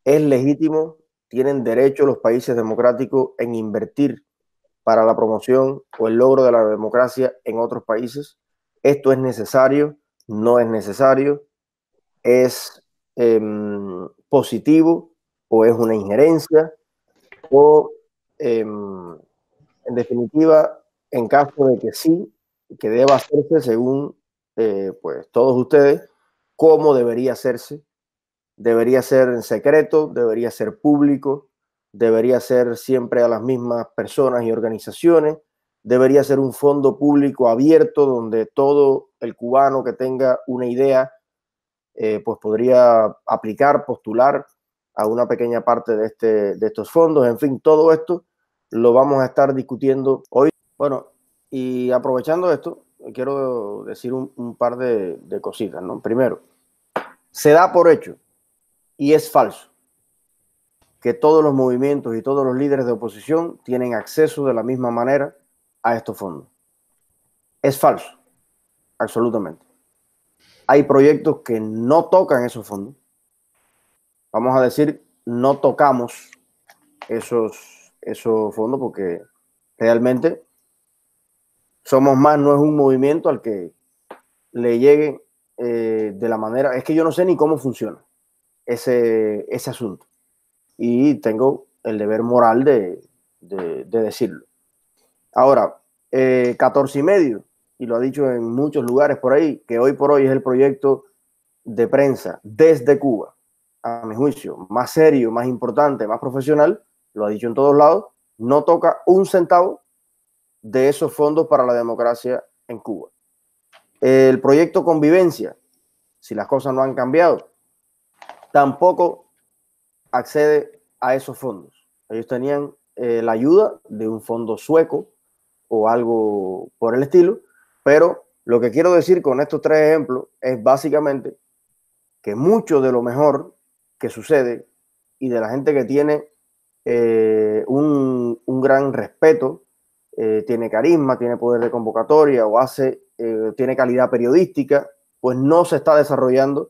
Es legítimo, tienen derecho los países democráticos en invertir para la promoción o el logro de la democracia en otros países. Esto es necesario, no es necesario, es positivo o es una injerencia o en definitiva, en caso de que sí, que deba hacerse según pues todos ustedes, cómo debería hacerse. Debería ser en secreto, debería ser público, debería ser siempre a las mismas personas y organizaciones, debería ser un fondo público abierto donde todo el cubano que tenga una idea pues podría aplicar, postular a una pequeña parte de estos fondos. En fin, todo esto lo vamos a estar discutiendo hoy. Bueno, y aprovechando esto, quiero decir un par de cositas, ¿no? Primero, se da por hecho y es falso que todos los movimientos y todos los líderes de oposición tienen acceso de la misma manera a estos fondos. Es falso, absolutamente. Hay proyectos que no tocan esos fondos. Vamos a decir, no tocamos esos fondos porque realmente Somos Más no es un movimiento al que le llegue de la manera, es que yo no sé ni cómo funciona ese asunto y tengo el deber moral de decirlo. Ahora, 14 y medio, y lo ha dicho en muchos lugares por ahí, que hoy por hoy es el proyecto de prensa desde Cuba, a mi juicio, más serio, más importante, más profesional, lo ha dicho en todos lados, no toca un centavo de esos fondos para la democracia en Cuba. El proyecto Convivencia, si las cosas no han cambiado, tampoco accede a esos fondos. Ellos tenían la ayuda de un fondo sueco o algo por el estilo, pero lo que quiero decir con estos tres ejemplos es básicamente que mucho de lo mejor que sucede y de la gente que tiene un gran respeto, tiene carisma, tiene poder de convocatoria o tiene calidad periodística, pues no se está desarrollando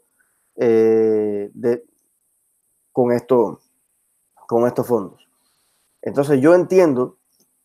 con, con estos fondos. Entonces yo entiendo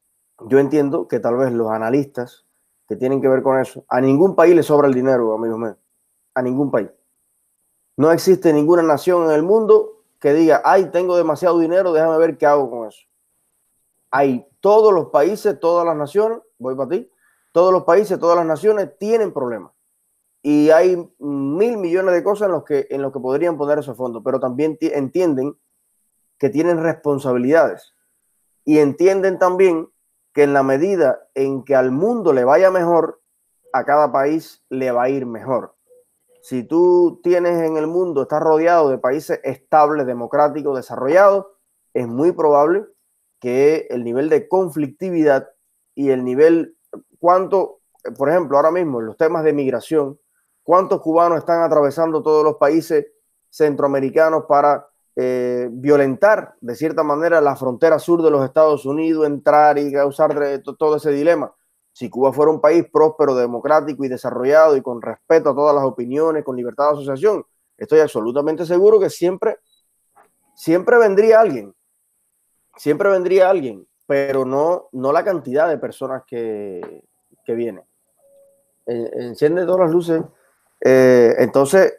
que tal vez los analistas que tienen que ver con eso, a ningún país le sobra el dinero, amigos míos, a ningún país. No existe ninguna nación en el mundo que diga, ay, tengo demasiado dinero, déjame ver qué hago con eso. Hay todos los países, todas las naciones, voy para ti, todos los países, todas las naciones tienen problemas. Y hay 1.000 millones de cosas en los que podrían poner esos fondos, pero también entienden que tienen responsabilidades y entienden también que en la medida en que al mundo le vaya mejor, a cada país le va a ir mejor. Si tú tienes en el mundo, estás rodeado de países estables, democráticos, desarrollados, es muy probable que el nivel de conflictividad y el nivel, por ejemplo, ahora mismo en los temas de migración, cuántos cubanos están atravesando todos los países centroamericanos para violentar de cierta manera la frontera sur de los Estados Unidos, entrar y causar todo ese dilema. Si Cuba fuera un país próspero, democrático y desarrollado y con respeto a todas las opiniones, con libertad de asociación, estoy absolutamente seguro que siempre vendría alguien, pero no la cantidad de personas que viene. Enciende todas las luces. Entonces,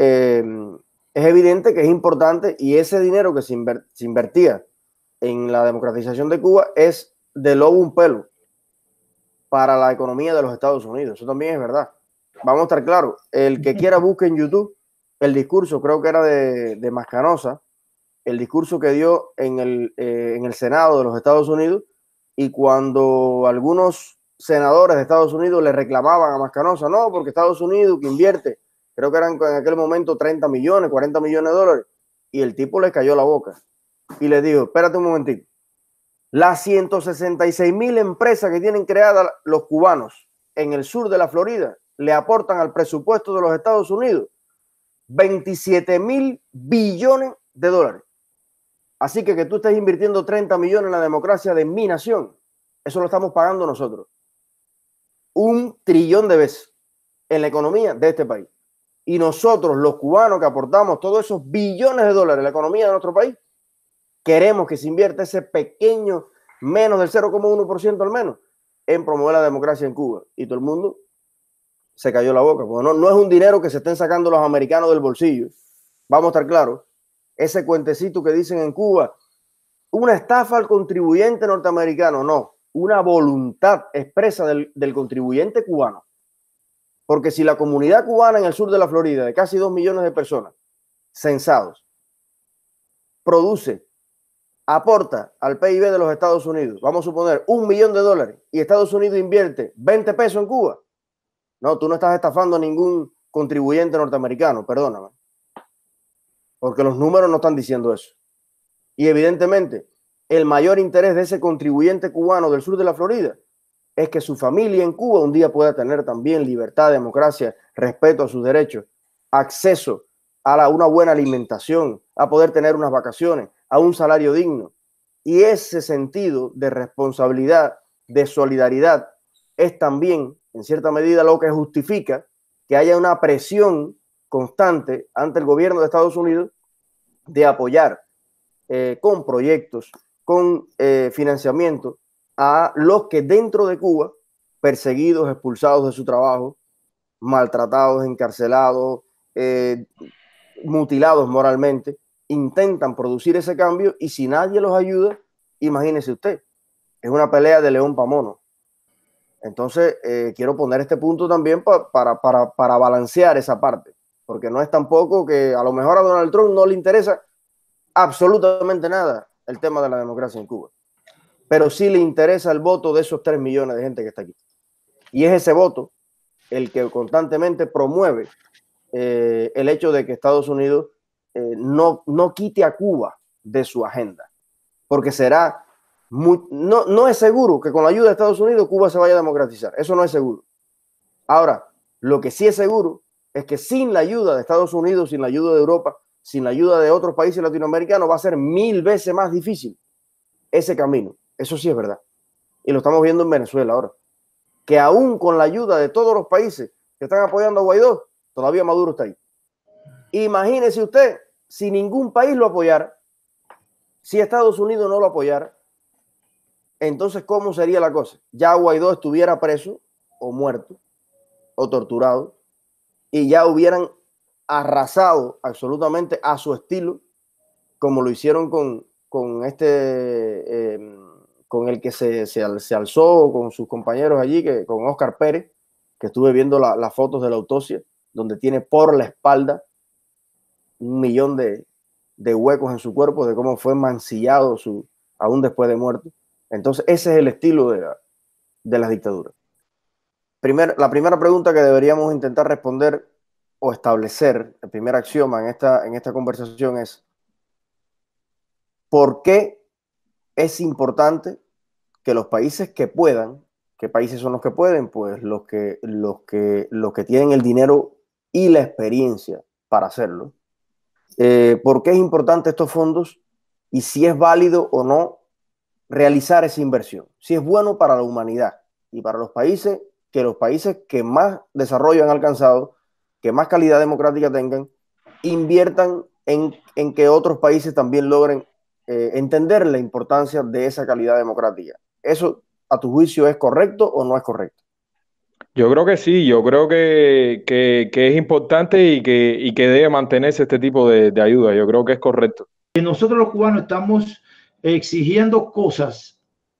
es evidente que es importante y ese dinero que se invertía en la democratización de Cuba es de lobo un pelo para la economía de los Estados Unidos. Eso también es verdad. Vamos a estar claros. El que quiera busque en YouTube el discurso, creo que era de Mascanosa, el discurso que dio en el Senado de los Estados Unidos, y cuando algunos senadores de Estados Unidos le reclamaban a Mascanosa, no, porque Estados Unidos que invierte, creo que eran en aquel momento 30 millones, 40 millones de dólares, y el tipo le cayó la boca y le dijo, espérate un momentito, las 166,000 empresas que tienen creadas los cubanos en el sur de la Florida le aportan al presupuesto de los Estados Unidos 27,000 billones de dólares. Así que tú estés invirtiendo 30 millones en la democracia de mi nación, eso lo estamos pagando nosotros. 1 trillón de veces en la economía de este país. Y nosotros, los cubanos que aportamos todos esos billones de dólares a la economía de nuestro país, queremos que se invierta ese pequeño, menos del 0,1% al menos, en promover la democracia en Cuba. Y todo el mundo se cayó la boca. Porque no es un dinero que se estén sacando los americanos del bolsillo. Vamos a estar claros. Ese cuentecito que dicen en Cuba, una estafa al contribuyente norteamericano, no. Una voluntad expresa del contribuyente cubano. Porque si la comunidad cubana en el sur de la Florida, de casi 2 millones de personas censados, aporta al PIB de los Estados Unidos, vamos a suponer $1 millón, y Estados Unidos invierte 20 pesos en Cuba, no, tú no estás estafando a ningún contribuyente norteamericano, perdóname. Porque los números no están diciendo eso. Y evidentemente, el mayor interés de ese contribuyente cubano del sur de la Florida es que su familia en Cuba un día pueda tener también libertad, democracia, respeto a sus derechos, acceso a una buena alimentación, a poder tener unas vacaciones, a un salario digno. Y ese sentido de responsabilidad, de solidaridad, es también, en cierta medida, lo que justifica que haya una presión constante ante el gobierno de Estados Unidos de apoyar con proyectos, con financiamiento a los que dentro de Cuba, perseguidos, expulsados de su trabajo, maltratados, encarcelados, mutilados moralmente, intentan producir ese cambio, y si nadie los ayuda, imagínese usted, es una pelea de león para mono. Entonces, quiero poner este punto también para balancear esa parte, porque no es tampoco que a lo mejor a Donald Trump no le interesa absolutamente nada el tema de la democracia en Cuba, pero sí le interesa el voto de esos 3 millones de gente que está aquí. Y es ese voto el que constantemente promueve el hecho de que Estados Unidos no quite a Cuba de su agenda, porque será no es seguro que con la ayuda de Estados Unidos Cuba se vaya a democratizar. Eso no es seguro. Ahora, lo que sí es seguro es que sin la ayuda de Estados Unidos, sin la ayuda de Europa, sin la ayuda de otros países latinoamericanos, va a ser 1000 veces más difícil ese camino. Eso sí es verdad. Y lo estamos viendo en Venezuela ahora. Que aún con la ayuda de todos los países que están apoyando a Guaidó, todavía Maduro está ahí. Imagínese usted si ningún país lo apoyara, si Estados Unidos no lo apoyara, entonces ¿cómo sería la cosa? Ya Guaidó estuviera preso o muerto o torturado y ya hubieran arrasado absolutamente a su estilo, como lo hicieron con el que se alzó con sus compañeros allí, con Oscar Pérez, que estuve viendo las fotos de la autopsia, donde tiene por la espalda 1 millón de huecos en su cuerpo, de cómo fue mancillado aún después de muerto. Entonces ese es el estilo de las dictaduras. La primera pregunta que deberíamos intentar responder o establecer, el primer axioma en esta conversación es: ¿por qué es importante que los países que puedan, qué países son los que pueden? Pues los que tienen el dinero y la experiencia para hacerlo. ¿Por qué es importante estos fondos y si es válido o no realizar esa inversión? Si es bueno para la humanidad y para los países que más desarrollo han alcanzado, que más calidad democrática tengan, inviertan en que otros países también logren entender la importancia de esa calidad democrática. ¿Eso, a tu juicio, es correcto o no es correcto? Yo creo que sí, yo creo que es importante y que debe mantenerse este tipo de ayuda. Yo creo que es correcto. Nosotros los cubanos estamos exigiendo cosas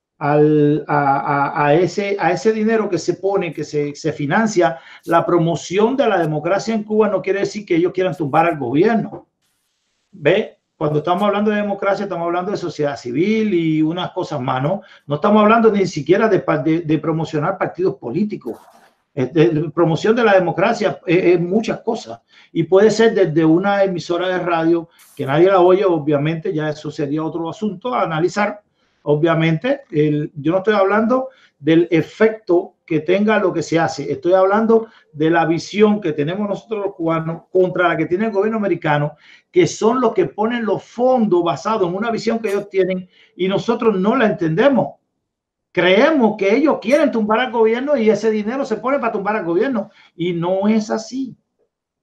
a ese dinero que se pone, que se financia. La promoción de la democracia en Cuba no quiere decir que ellos quieran tumbar al gobierno. ¿Ve? Cuando estamos hablando de democracia, estamos hablando de sociedad civil y unas cosas más, ¿no? No estamos hablando ni siquiera de promocionar partidos políticos. De promoción de la democracia es muchas cosas, y puede ser desde una emisora de radio que nadie la oye, obviamente, ya eso sería otro asunto a analizar. Obviamente, yo no estoy hablando del efecto que tenga lo que se hace, estoy hablando de la visión que tenemos nosotros los cubanos contra la que tiene el gobierno americano, que son los que ponen los fondos basados en una visión que ellos tienen y nosotros no la entendemos. Creemos que ellos quieren tumbar al gobierno y ese dinero se pone para tumbar al gobierno, y no es así.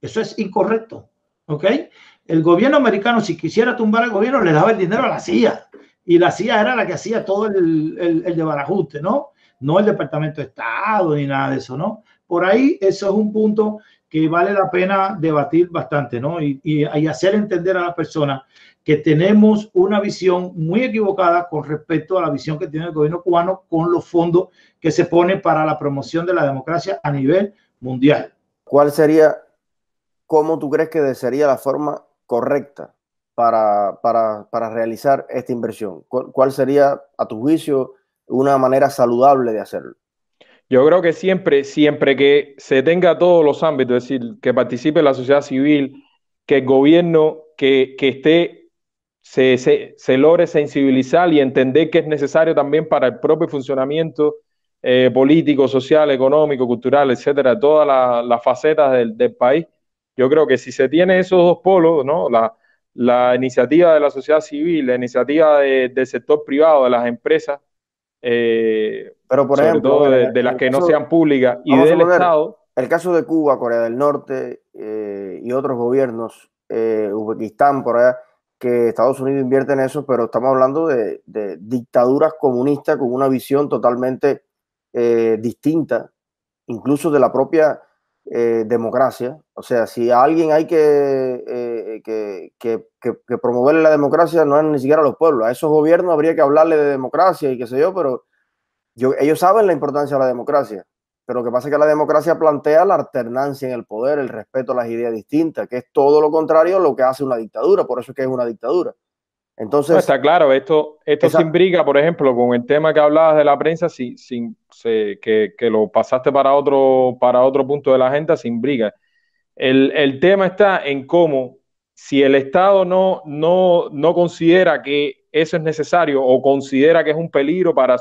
Eso es incorrecto. ¿Ok? El gobierno americano, si quisiera tumbar al gobierno, le daba el dinero a la CIA. Y la CIA era la que hacía todo el desbarajuste, ¿no? No el Departamento de Estado ni nada de eso, ¿no? Por ahí, eso es un punto que vale la pena debatir bastante, ¿no? Y hacer entender a las personas que tenemos una visión muy equivocada con respecto a la visión que tiene el gobierno cubano con los fondos que se pone para la promoción de la democracia a nivel mundial. ¿Cuál sería, cómo tú crees que sería la forma correcta para realizar esta inversión? ¿Cuál sería, a tu juicio, una manera saludable de hacerlo? Yo creo que siempre que se tenga todos los ámbitos, es decir, que participe la sociedad civil, que el gobierno que esté, se logre sensibilizar y entender que es necesario también para el propio funcionamiento político, social, económico, cultural, etcétera, todas las facetas del país. Yo creo que si se tiene esos dos polos, ¿no? La iniciativa de la sociedad civil, la iniciativa del sector privado, de las empresas, Pero, por sobre ejemplo, todo mira, de en las el que no caso, sean públicas y vamos a del poner Estado. el caso de Cuba, Corea del Norte y otros gobiernos, Uzbekistán, por allá, que Estados Unidos invierte en eso, pero estamos hablando de dictaduras comunistas con una visión totalmente distinta, incluso de la propia democracia. O sea, si a alguien hay que promover la democracia, no es ni siquiera a los pueblos. A esos gobiernos habría que hablarle de democracia y qué sé yo, pero ellos saben la importancia de la democracia. Pero lo que pasa es que la democracia plantea la alternancia en el poder, el respeto a las ideas distintas, que es todo lo contrario a lo que hace una dictadura. Por eso es que es una dictadura. No, Entonces, está claro, esto se esa, imbrica, por ejemplo, con el tema que hablabas de la prensa, que lo pasaste para otro punto de la agenda, se imbrica. El tema está en cómo, si el Estado no considera que eso es necesario o considera que es un peligro para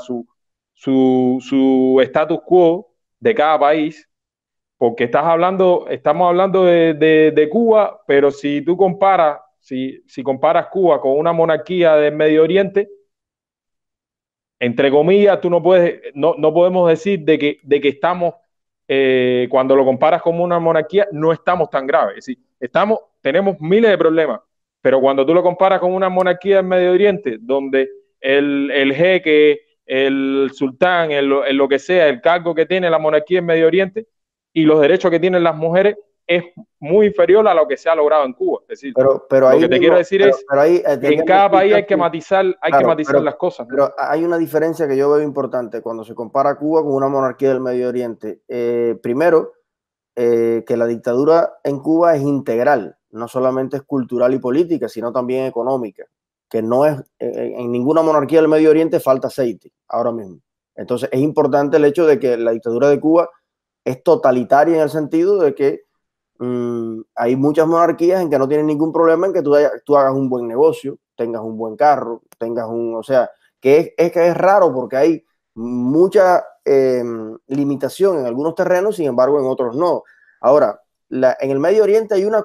su status quo de cada país, porque estamos hablando de Cuba, pero si tú comparas, si comparas Cuba con una monarquía del Medio Oriente, entre comillas, tú no podemos decir de que estamos, cuando lo comparas con una monarquía, no estamos tan graves. Es decir, tenemos miles de problemas, pero cuando tú lo comparas con una monarquía del Medio Oriente, donde el jeque, el sultán, lo que sea, el cargo que tiene la monarquía en Medio Oriente y los derechos que tienen las mujeres es muy inferior a lo que se ha logrado en Cuba. Es decir, pero lo ahí que te quiero mismo, decir es pero ahí que en tendríamos cada que ir país casi, hay que claro, matizar las cosas, ¿no? pero hay una diferencia que yo veo importante cuando se compara Cuba con una monarquía del Medio Oriente. Primero, que la dictadura en Cuba es integral, no solamente es cultural y política, sino también económica, que no es, en ninguna monarquía del Medio Oriente falta aceite ahora mismo. Entonces es importante el hecho de que la dictadura de Cuba es totalitaria en el sentido de que hay muchas monarquías en que no tienen ningún problema en que tú hagas un buen negocio, tengas un buen carro, o sea, que es raro porque hay mucha limitación en algunos terrenos, sin embargo en otros no. Ahora, en el Medio Oriente hay una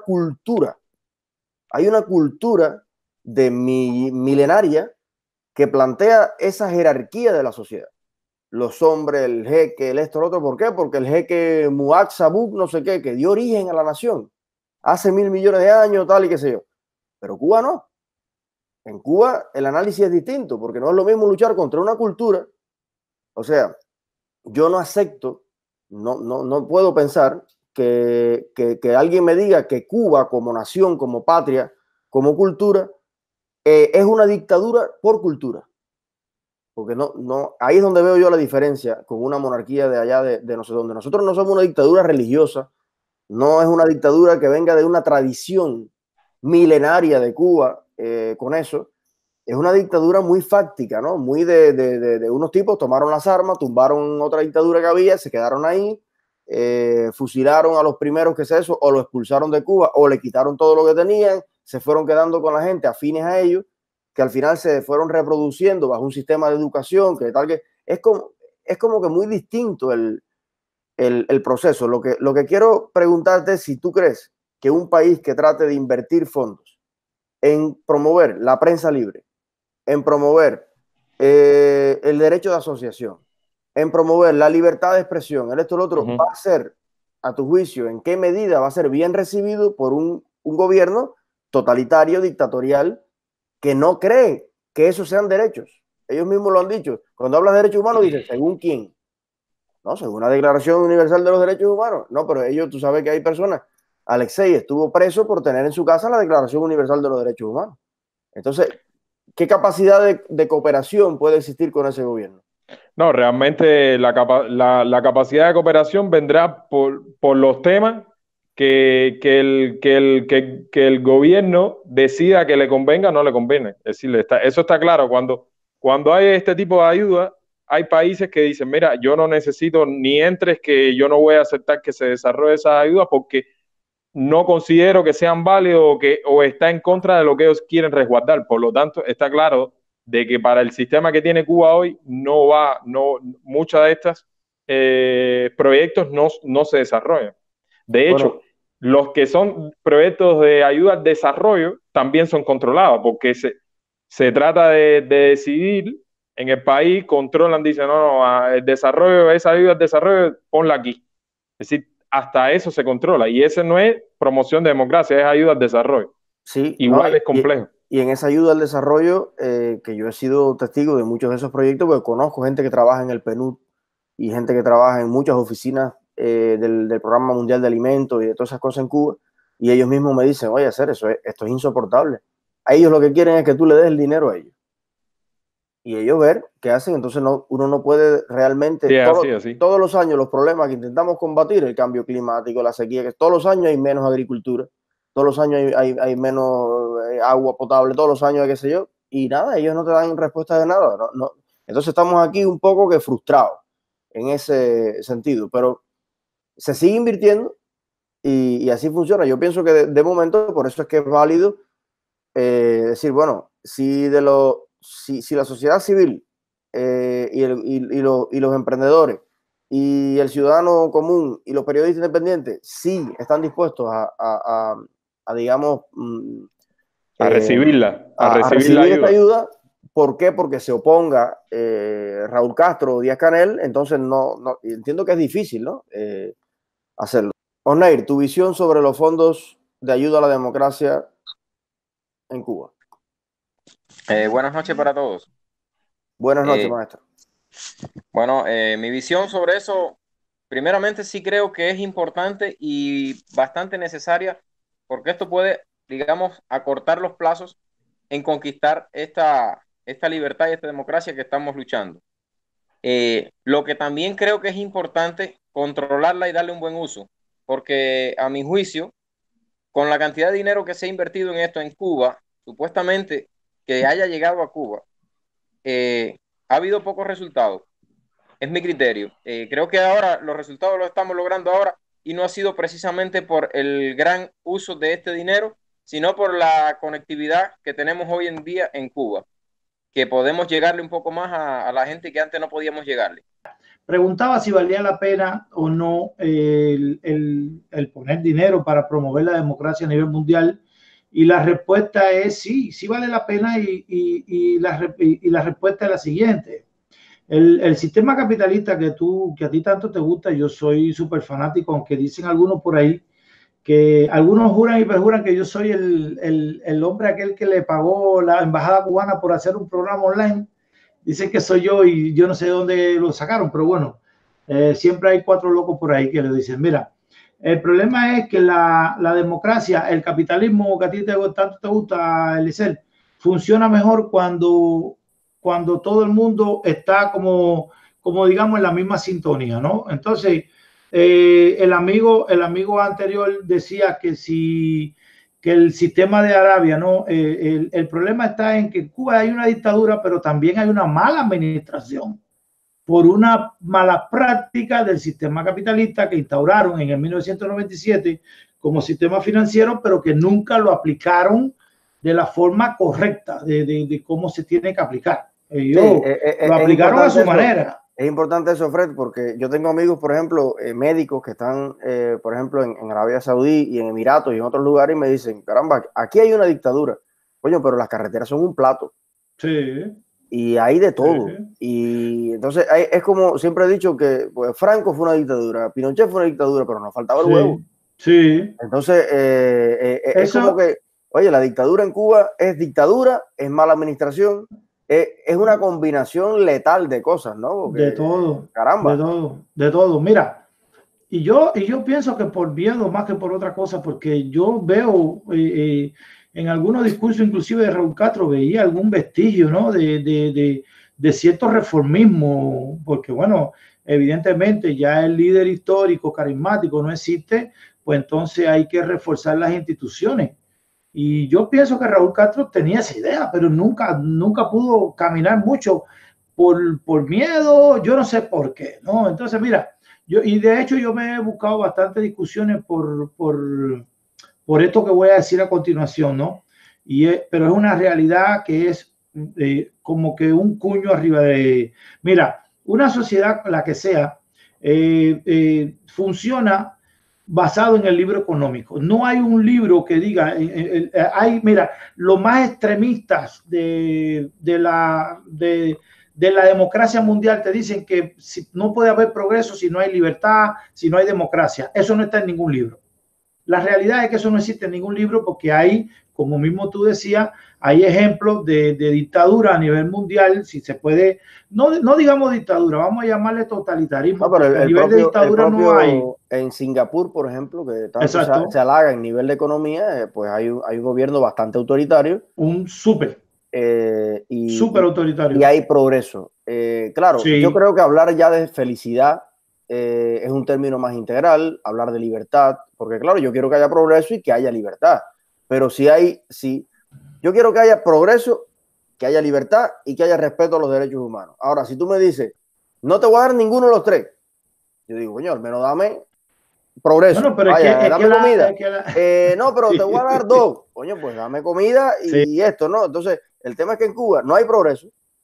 cultura milenaria que plantea esa jerarquía de la sociedad. Los hombres, el jeque, el esto, el otro. ¿Por qué? Porque el jeque Muad Sabuk, no sé qué, que dio origen a la nación hace 1.000 millones de años, tal y qué sé yo. Pero Cuba no. En Cuba el análisis es distinto, porque no es lo mismo luchar contra una cultura. O sea, yo no acepto, no puedo pensar que alguien me diga que Cuba como nación, como patria, como cultura, es una dictadura por cultura. Porque ahí es donde veo yo la diferencia con una monarquía de allá de no sé dónde. Nosotros no somos una dictadura religiosa, no es una dictadura que venga de una tradición milenaria de Cuba con eso. Es una dictadura muy fáctica, ¿no? Muy de unos tipos tomaron las armas, tumbaron otra dictadura que había, se quedaron ahí, fusilaron a los primeros que es eso, o lo expulsaron de Cuba, o le quitaron todo lo que tenían, se fueron quedando con la gente afines a ellos, que al final se fueron reproduciendo bajo un sistema de educación, que tal que es como que muy distinto el proceso. Lo que quiero preguntarte es si tú crees que un país que trate de invertir fondos en promover la prensa libre, en promover el derecho de asociación, en promover la libertad de expresión, el esto, el otro, va a ser a tu juicio, en qué medida va a ser bien recibido por un gobierno totalitario, dictatorial, que no cree que esos sean derechos? Ellos mismos lo han dicho. Cuando hablas de derechos humanos, dicen, ¿según quién? No, según la Declaración Universal de los Derechos Humanos. No, pero ellos, tú sabes que hay personas. Alexei estuvo preso por tener en su casa la Declaración Universal de los Derechos Humanos. Entonces, ¿qué capacidad de cooperación puede existir con ese gobierno? No, realmente la capacidad de cooperación vendrá por los temas que el gobierno decida que le convenga o no le conviene. Es decir, eso está claro. Cuando hay este tipo de ayuda, hay países que dicen, mira, yo no necesito ni entres, que yo no voy a aceptar que se desarrolle esa ayuda porque no considero que sean válidos o está en contra de lo que ellos quieren resguardar. Por lo tanto, está claro de que para el sistema que tiene Cuba hoy muchas de estas proyectos no se desarrollan. De hecho, los que son proyectos de ayuda al desarrollo también son controlados, porque se trata de decidir en el país, controlan, dicen, no, el desarrollo, esa ayuda al desarrollo, ponla aquí. Es decir, hasta eso se controla, y ese no es promoción de democracia, es ayuda al desarrollo. Sí, igual es complejo. Y en esa ayuda al desarrollo, que yo he sido testigo de muchos de esos proyectos, porque conozco gente que trabaja en el PNUD y gente que trabaja en muchas oficinas del Programa Mundial de Alimentos y de todas esas cosas en Cuba, y ellos mismos me dicen, oye, esto es insoportable. A ellos lo que quieren es que tú le des el dinero a ellos. Y ellos ver qué hacen. Entonces uno no puede realmente, todos los años los problemas que intentamos combatir, el cambio climático, la sequía, que todos los años hay menos agricultura, todos los años hay menos agua potable, todos los años hay qué sé yo, y nada, ellos no te dan respuesta de nada. No. Entonces estamos aquí un poco que frustrados en ese sentido, pero se sigue invirtiendo y así funciona. Yo pienso que de momento, por eso es que es válido decir, bueno, si la sociedad civil y los emprendedores y el ciudadano común y los periodistas independientes sí están dispuestos a digamos, a recibirla, a recibir esta ayuda. ¿Por qué? Porque se oponga Raúl Castro o Díaz-Canel, entonces no entiendo que es difícil, ¿no? Hacerlo. Oneir, tu visión sobre los fondos de ayuda a la democracia en Cuba. Buenas noches para todos. Buenas noches, maestro. Bueno, mi visión sobre eso, primeramente sí creo que es importante y bastante necesaria, porque esto puede, digamos, acortar los plazos en conquistar esta libertad y esta democracia que estamos luchando. Lo que también creo que es importante, controlarla y darle un buen uso, porque a mi juicio, con la cantidad de dinero que se ha invertido en esto en Cuba, supuestamente que haya llegado a Cuba, ha habido pocos resultados. Es mi criterio. Creo que ahora los resultados los estamos logrando ahora y no ha sido precisamente por el gran uso de este dinero, sino por la conectividad que tenemos hoy en día en Cuba, que podemos llegarle un poco más a la gente que antes no podíamos llegarle. Preguntaba si valía la pena o no el poner dinero para promover la democracia a nivel mundial, y la respuesta es sí, sí vale la pena, y la respuesta es la siguiente. El sistema capitalista que a ti tanto te gusta, yo soy súper fanático, aunque dicen algunos por ahí que algunos juran y perjuran que yo soy el hombre aquel que le pagó la embajada cubana por hacer un programa online. Dicen que soy yo y yo no sé de dónde lo sacaron, pero bueno, siempre hay 4 locos por ahí que le dicen, mira, el problema es que la democracia, el capitalismo que a ti tanto te gusta, Elisel, funciona mejor cuando todo el mundo está como digamos en la misma sintonía, ¿no? Entonces, el amigo anterior decía que que el sistema de Arabia, ¿no? El problema está en que en Cuba hay una dictadura, pero también hay una mala administración por una mala práctica del sistema capitalista que instauraron en el 1997 como sistema financiero, pero que nunca lo aplicaron de la forma correcta de cómo se tiene que aplicar. Ellos lo aplicaron a su manera. Es importante eso, Fred, porque yo tengo amigos, por ejemplo, médicos que están, por ejemplo, en Arabia Saudí y en Emiratos y en otros lugares, y me dicen, caramba, aquí hay una dictadura. Coño, pero las carreteras son un plato. Sí. y hay de todo. Y entonces es como siempre he dicho que pues, Franco fue una dictadura, Pinochet fue una dictadura, pero nos faltaba el huevo. Sí. Entonces es como que, oye, la dictadura en Cuba es dictadura, es mala administración, es una combinación letal de cosas, ¿no? Porque, de todo, caramba. de todo. Mira, y yo pienso que por miedo más que por otra cosa, porque yo veo en algunos discursos, inclusive de Raúl Castro, veía algún vestigio, ¿no? de cierto reformismo, porque bueno, evidentemente ya el líder histórico, carismático no existe, pues entonces hay que reforzar las instituciones. Y yo pienso que Raúl Castro tenía esa idea, pero nunca pudo caminar mucho por miedo, yo no sé por qué, ¿no? Entonces, mira, y de hecho yo me he buscado bastantes discusiones por esto que voy a decir a continuación, ¿no? Pero es una realidad que es como que un cuño arriba de... Mira, una sociedad, la que sea, funciona basado en el libro económico. No hay un libro que diga, mira, los más extremistas de la democracia mundial te dicen que no puede haber progreso si no hay libertad, si no hay democracia. Eso no está en ningún libro. La realidad es que eso no existe en ningún libro porque hay, como mismo tú decías, hay ejemplos de dictadura a nivel mundial, si se puede, no digamos dictadura, vamos a llamarle totalitarismo. No, pero a nivel de dictadura no hay. En Singapur, por ejemplo, que tanto se halaga en nivel de economía, pues hay un gobierno bastante autoritario. Un súper autoritario. Y hay progreso. Claro, sí. Yo creo que hablar ya de felicidad es un término más integral, hablar de libertad, porque claro, yo quiero que haya progreso y que haya libertad, pero yo quiero que haya progreso, que haya libertad y que haya respeto a los derechos humanos. Ahora, si tú me dices, no te voy a dar ninguno de los tres, yo digo, coño, al menos dame progreso. Bueno, pero dame comida. No, pero te voy a dar dos. Coño, pues dame comida y esto, ¿no? Entonces, el tema es que en Cuba no hay progreso,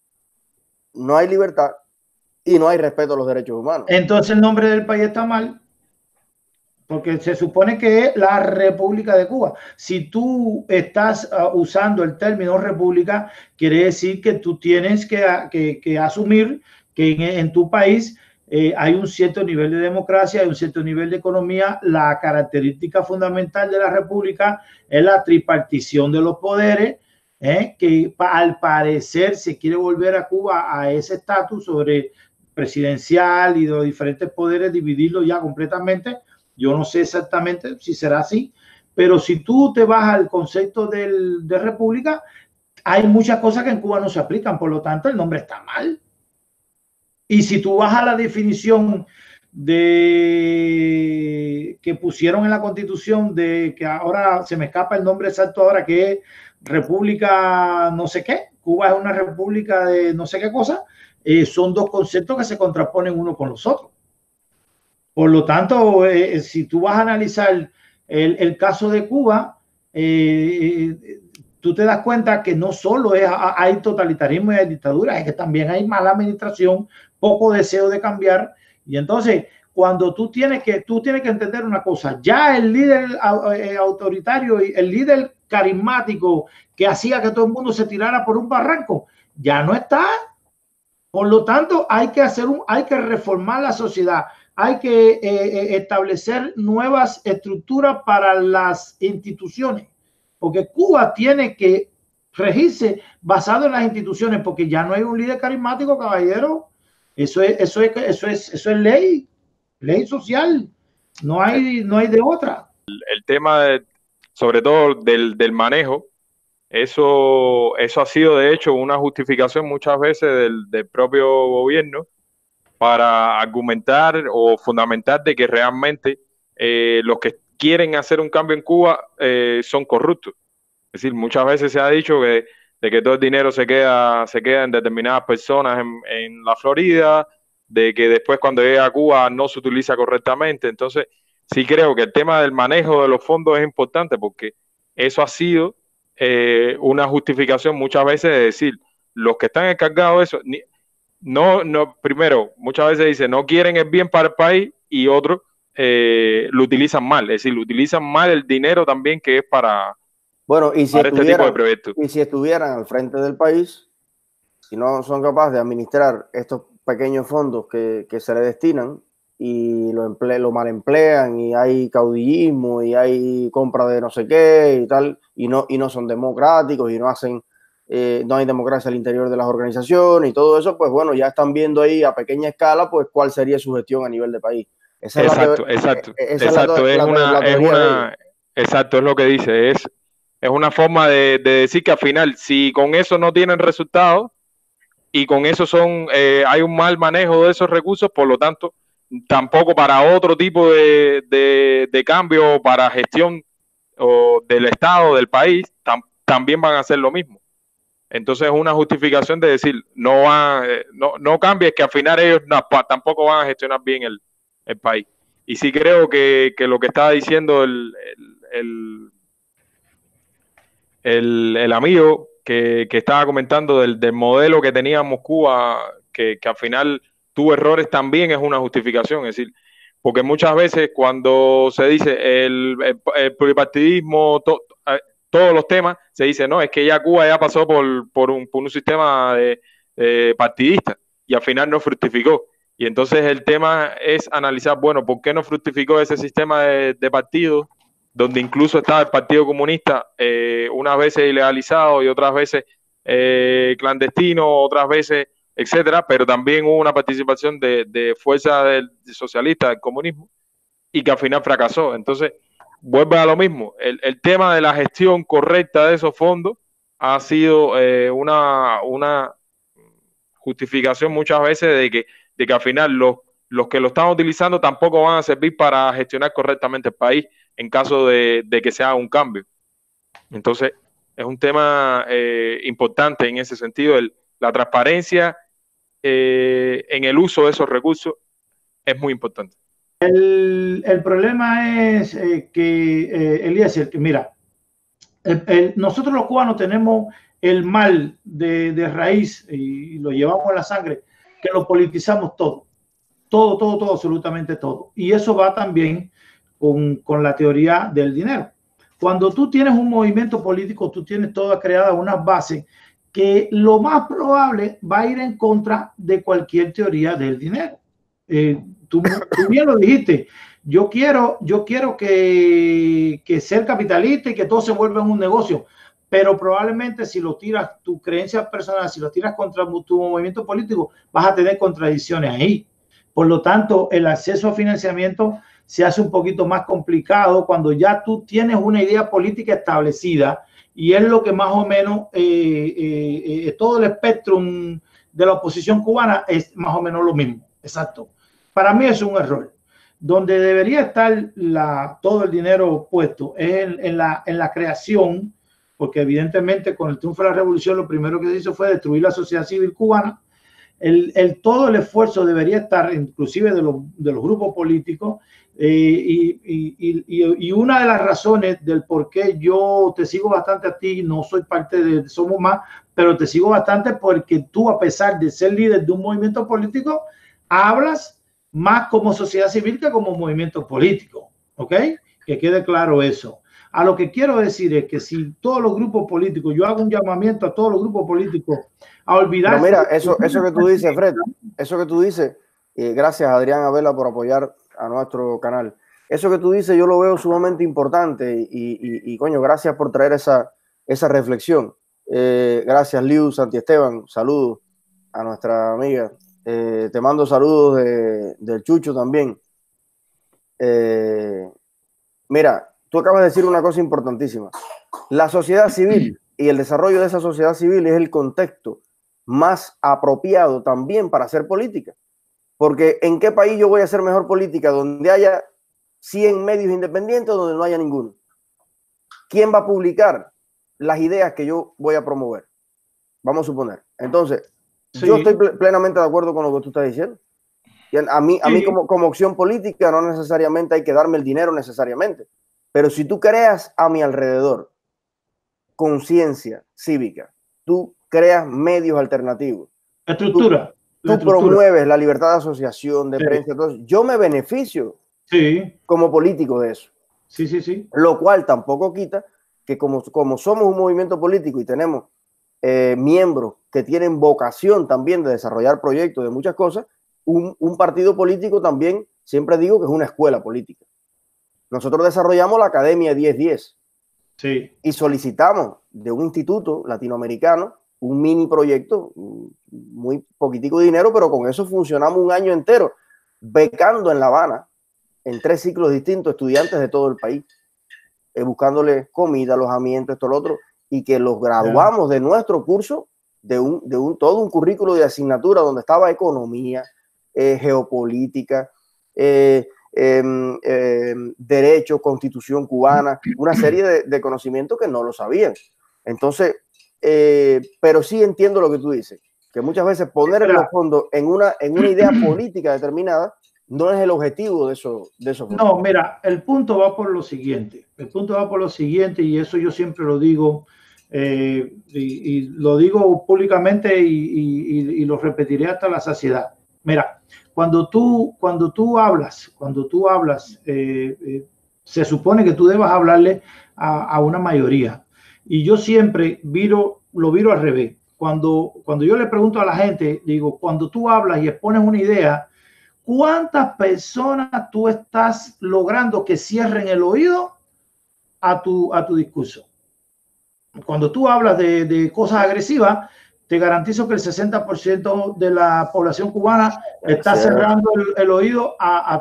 no hay libertad y no hay respeto a los derechos humanos. Entonces el nombre del país está mal, porque se supone que es la República de Cuba. Si tú estás usando el término república, quiere decir que tú tienes que asumir que en tu país hay un cierto nivel de democracia, hay un cierto nivel de economía. La característica fundamental de la república es la tripartición de los poderes, que al parecer se quiere volver a Cuba a ese estatus sobre presidencial y de los diferentes poderes, dividirlo ya completamente. Yo no sé exactamente si será así, pero si tú te vas al concepto de república, hay muchas cosas que en Cuba no se aplican, por lo tanto el nombre está mal. Y si tú vas a la definición que pusieron en la Constitución, de que ahora se me escapa el nombre exacto ahora, que es república no sé qué, Cuba es una república de no sé qué cosa, son dos conceptos que se contraponen uno con los otros. Por lo tanto, si tú vas a analizar el caso de Cuba, tú te das cuenta que no solo hay totalitarismo y hay dictadura, es que también hay mala administración, poco deseo de cambiar. Y entonces, cuando tú tienes que entender una cosa, ya el líder autoritario y el líder carismático que hacía que todo el mundo se tirara por un barranco, ya no está. Por lo tanto, hay que reformar la sociedad, hay que establecer nuevas estructuras para las instituciones, porque Cuba tiene que regirse basado en las instituciones, porque ya no hay un líder carismático, caballero. Eso es ley social. No hay de otra. El tema sobre todo del manejo. Eso ha sido, de hecho, una justificación muchas veces del propio gobierno para argumentar o fundamentar de que realmente los que quieren hacer un cambio en Cuba son corruptos. Es decir, muchas veces se ha dicho de que todo el dinero se queda en determinadas personas en la Florida, de que después cuando llega a Cuba no se utiliza correctamente. Entonces, sí creo que el tema del manejo de los fondos es importante porque eso ha sido una justificación muchas veces de decir, los que están encargados de eso, primero, muchas veces dicen, no quieren el bien para el país y otros lo utilizan mal, es decir, lo utilizan mal el dinero también que es para, bueno, y si para este tipo de proyectos. Y si estuvieran al frente del país, si no son capaces de administrar estos pequeños fondos que se le destinan y lo mal emplean y hay caudillismo y hay compra de no sé qué y tal, y no son democráticos y no hacen, no hay democracia al interior de las organizaciones y todo eso, pues bueno, ya están viendo ahí a pequeña escala pues cuál sería su gestión a nivel de país. Esa exacto, es exacto, esa exacto, es la teoría de ellos. exacto, es lo que dice, es una forma de decir que al final, si con eso no tienen resultados y con eso hay un mal manejo de esos recursos, por lo tanto, tampoco para otro tipo de cambio, para gestión o del Estado, del país, también van a hacer lo mismo. Entonces es una justificación de decir, no cambies, que al final ellos tampoco van a gestionar bien el país. Y sí creo que lo que estaba diciendo el amigo que estaba comentando del modelo que teníamos Cuba, que al final tuvo errores, también es una justificación. Es decir, porque muchas veces cuando se dice el pluripartidismo, todos los temas, se dice, no, es que ya Cuba ya pasó por un sistema de partidista y al final no fructificó. Y entonces el tema es analizar, bueno, ¿por qué no fructificó ese sistema de partidos, donde incluso estaba el Partido Comunista, unas veces ilegalizado y otras veces clandestino, otras veces, etcétera, pero también hubo una participación de fuerza del socialista, del comunismo, y que al final fracasó? Entonces, vuelve a lo mismo. El tema de la gestión correcta de esos fondos ha sido una justificación muchas veces de que al final los que lo están utilizando tampoco van a servir para gestionar correctamente el país en caso de que se haga un cambio. Entonces, es un tema importante en ese sentido. La transparencia en el uso de esos recursos es muy importante. El problema es Eliezer, que mira, nosotros los cubanos tenemos el mal de raíz y lo llevamos en la sangre, que lo politizamos todo, absolutamente todo. Y eso va también con la teoría del dinero. Cuando tú tienes un movimiento político, tú tienes toda creada unas bases que lo más probable va a ir en contra de cualquier teoría del dinero. Tú bien lo dijiste, yo quiero que ser capitalista y que todo se vuelva en un negocio, pero probablemente si lo tiras, tu creencia personal, si lo tiras contra tu movimiento político, vas a tener contradicciones ahí. Por lo tanto, el acceso a financiamiento se hace un poquito más complicado cuando ya tú tienes una idea política establecida, y es lo que más o menos todo el espectro de la oposición cubana es más o menos lo mismo. Exacto. Para mí es un error. Donde debería estar todo el dinero puesto es en la creación, porque evidentemente con el triunfo de la revolución lo primero que se hizo fue destruir la sociedad civil cubana. Todo el esfuerzo debería estar inclusive de los grupos políticos, y una de las razones del por qué yo te sigo bastante a ti, no soy parte de Somos Más, pero te sigo bastante porque tú, a pesar de ser líder de un movimiento político, hablas más como sociedad civil que como movimiento político, ¿ok? Que quede claro eso. A lo que quiero decir es que si todos los grupos políticos, yo hago un llamamiento a todos los grupos políticos a olvidarse. Pero mira, eso que tú dices, Fred, eso que tú dices, gracias Adrián Abela por apoyar a nuestro canal. Eso que tú dices yo lo veo sumamente importante y coño, gracias por traer esa reflexión. Gracias Liu, Santi Esteban, saludos a nuestra amiga. Te mando saludos del Chucho también. Mira, tú acabas de decir una cosa importantísima. La sociedad civil y el desarrollo de esa sociedad civil es el contexto más apropiado también para hacer política. Porque ¿en qué país yo voy a hacer mejor política? Donde haya 100 medios independientes o donde no haya ninguno. ¿Quién va a publicar las ideas que yo voy a promover? Vamos a suponer. Entonces, sí, yo estoy plenamente de acuerdo con lo que tú estás diciendo. Y a mí como opción política no necesariamente hay que darme el dinero necesariamente. Pero si tú creas a mi alrededor conciencia cívica, tú creas medios alternativos, estructura, tú promueves la libertad de asociación, de prensa, entonces yo me beneficio como político de eso. Sí. Lo cual tampoco quita que como somos un movimiento político y tenemos miembros que tienen vocación también de desarrollar proyectos de muchas cosas, un partido político también, siempre digo que es una escuela política. Nosotros desarrollamos la Academia 1010 y solicitamos de un instituto latinoamericano un mini proyecto, muy poquitico de dinero, pero con eso funcionamos un año entero, becando en La Habana, en 3 ciclos distintos, estudiantes de todo el país, buscándoles comida, alojamiento, esto, lo otro, y que los graduamos de nuestro curso de todo un currículo de asignatura donde estaba economía, geopolítica, derecho, constitución cubana, una serie de conocimientos que no lo sabían. Entonces, pero sí entiendo lo que tú dices, que muchas veces poner en los fondos en una idea política determinada no es el objetivo de eso. No, mira, el punto va por lo siguiente. El punto va por lo siguiente, y eso yo siempre lo digo, y lo digo públicamente y lo repetiré hasta la saciedad. Mira, cuando tú hablas, se supone que tú debas hablarle a una mayoría. Y yo siempre lo viro al revés. Cuando yo le pregunto a la gente, digo, cuando tú hablas y expones una idea, ¿cuántas personas tú estás logrando que cierren el oído a tu discurso? Cuando tú hablas de cosas agresivas, te garantizo que el 60% de la población cubana está cerrando el oído a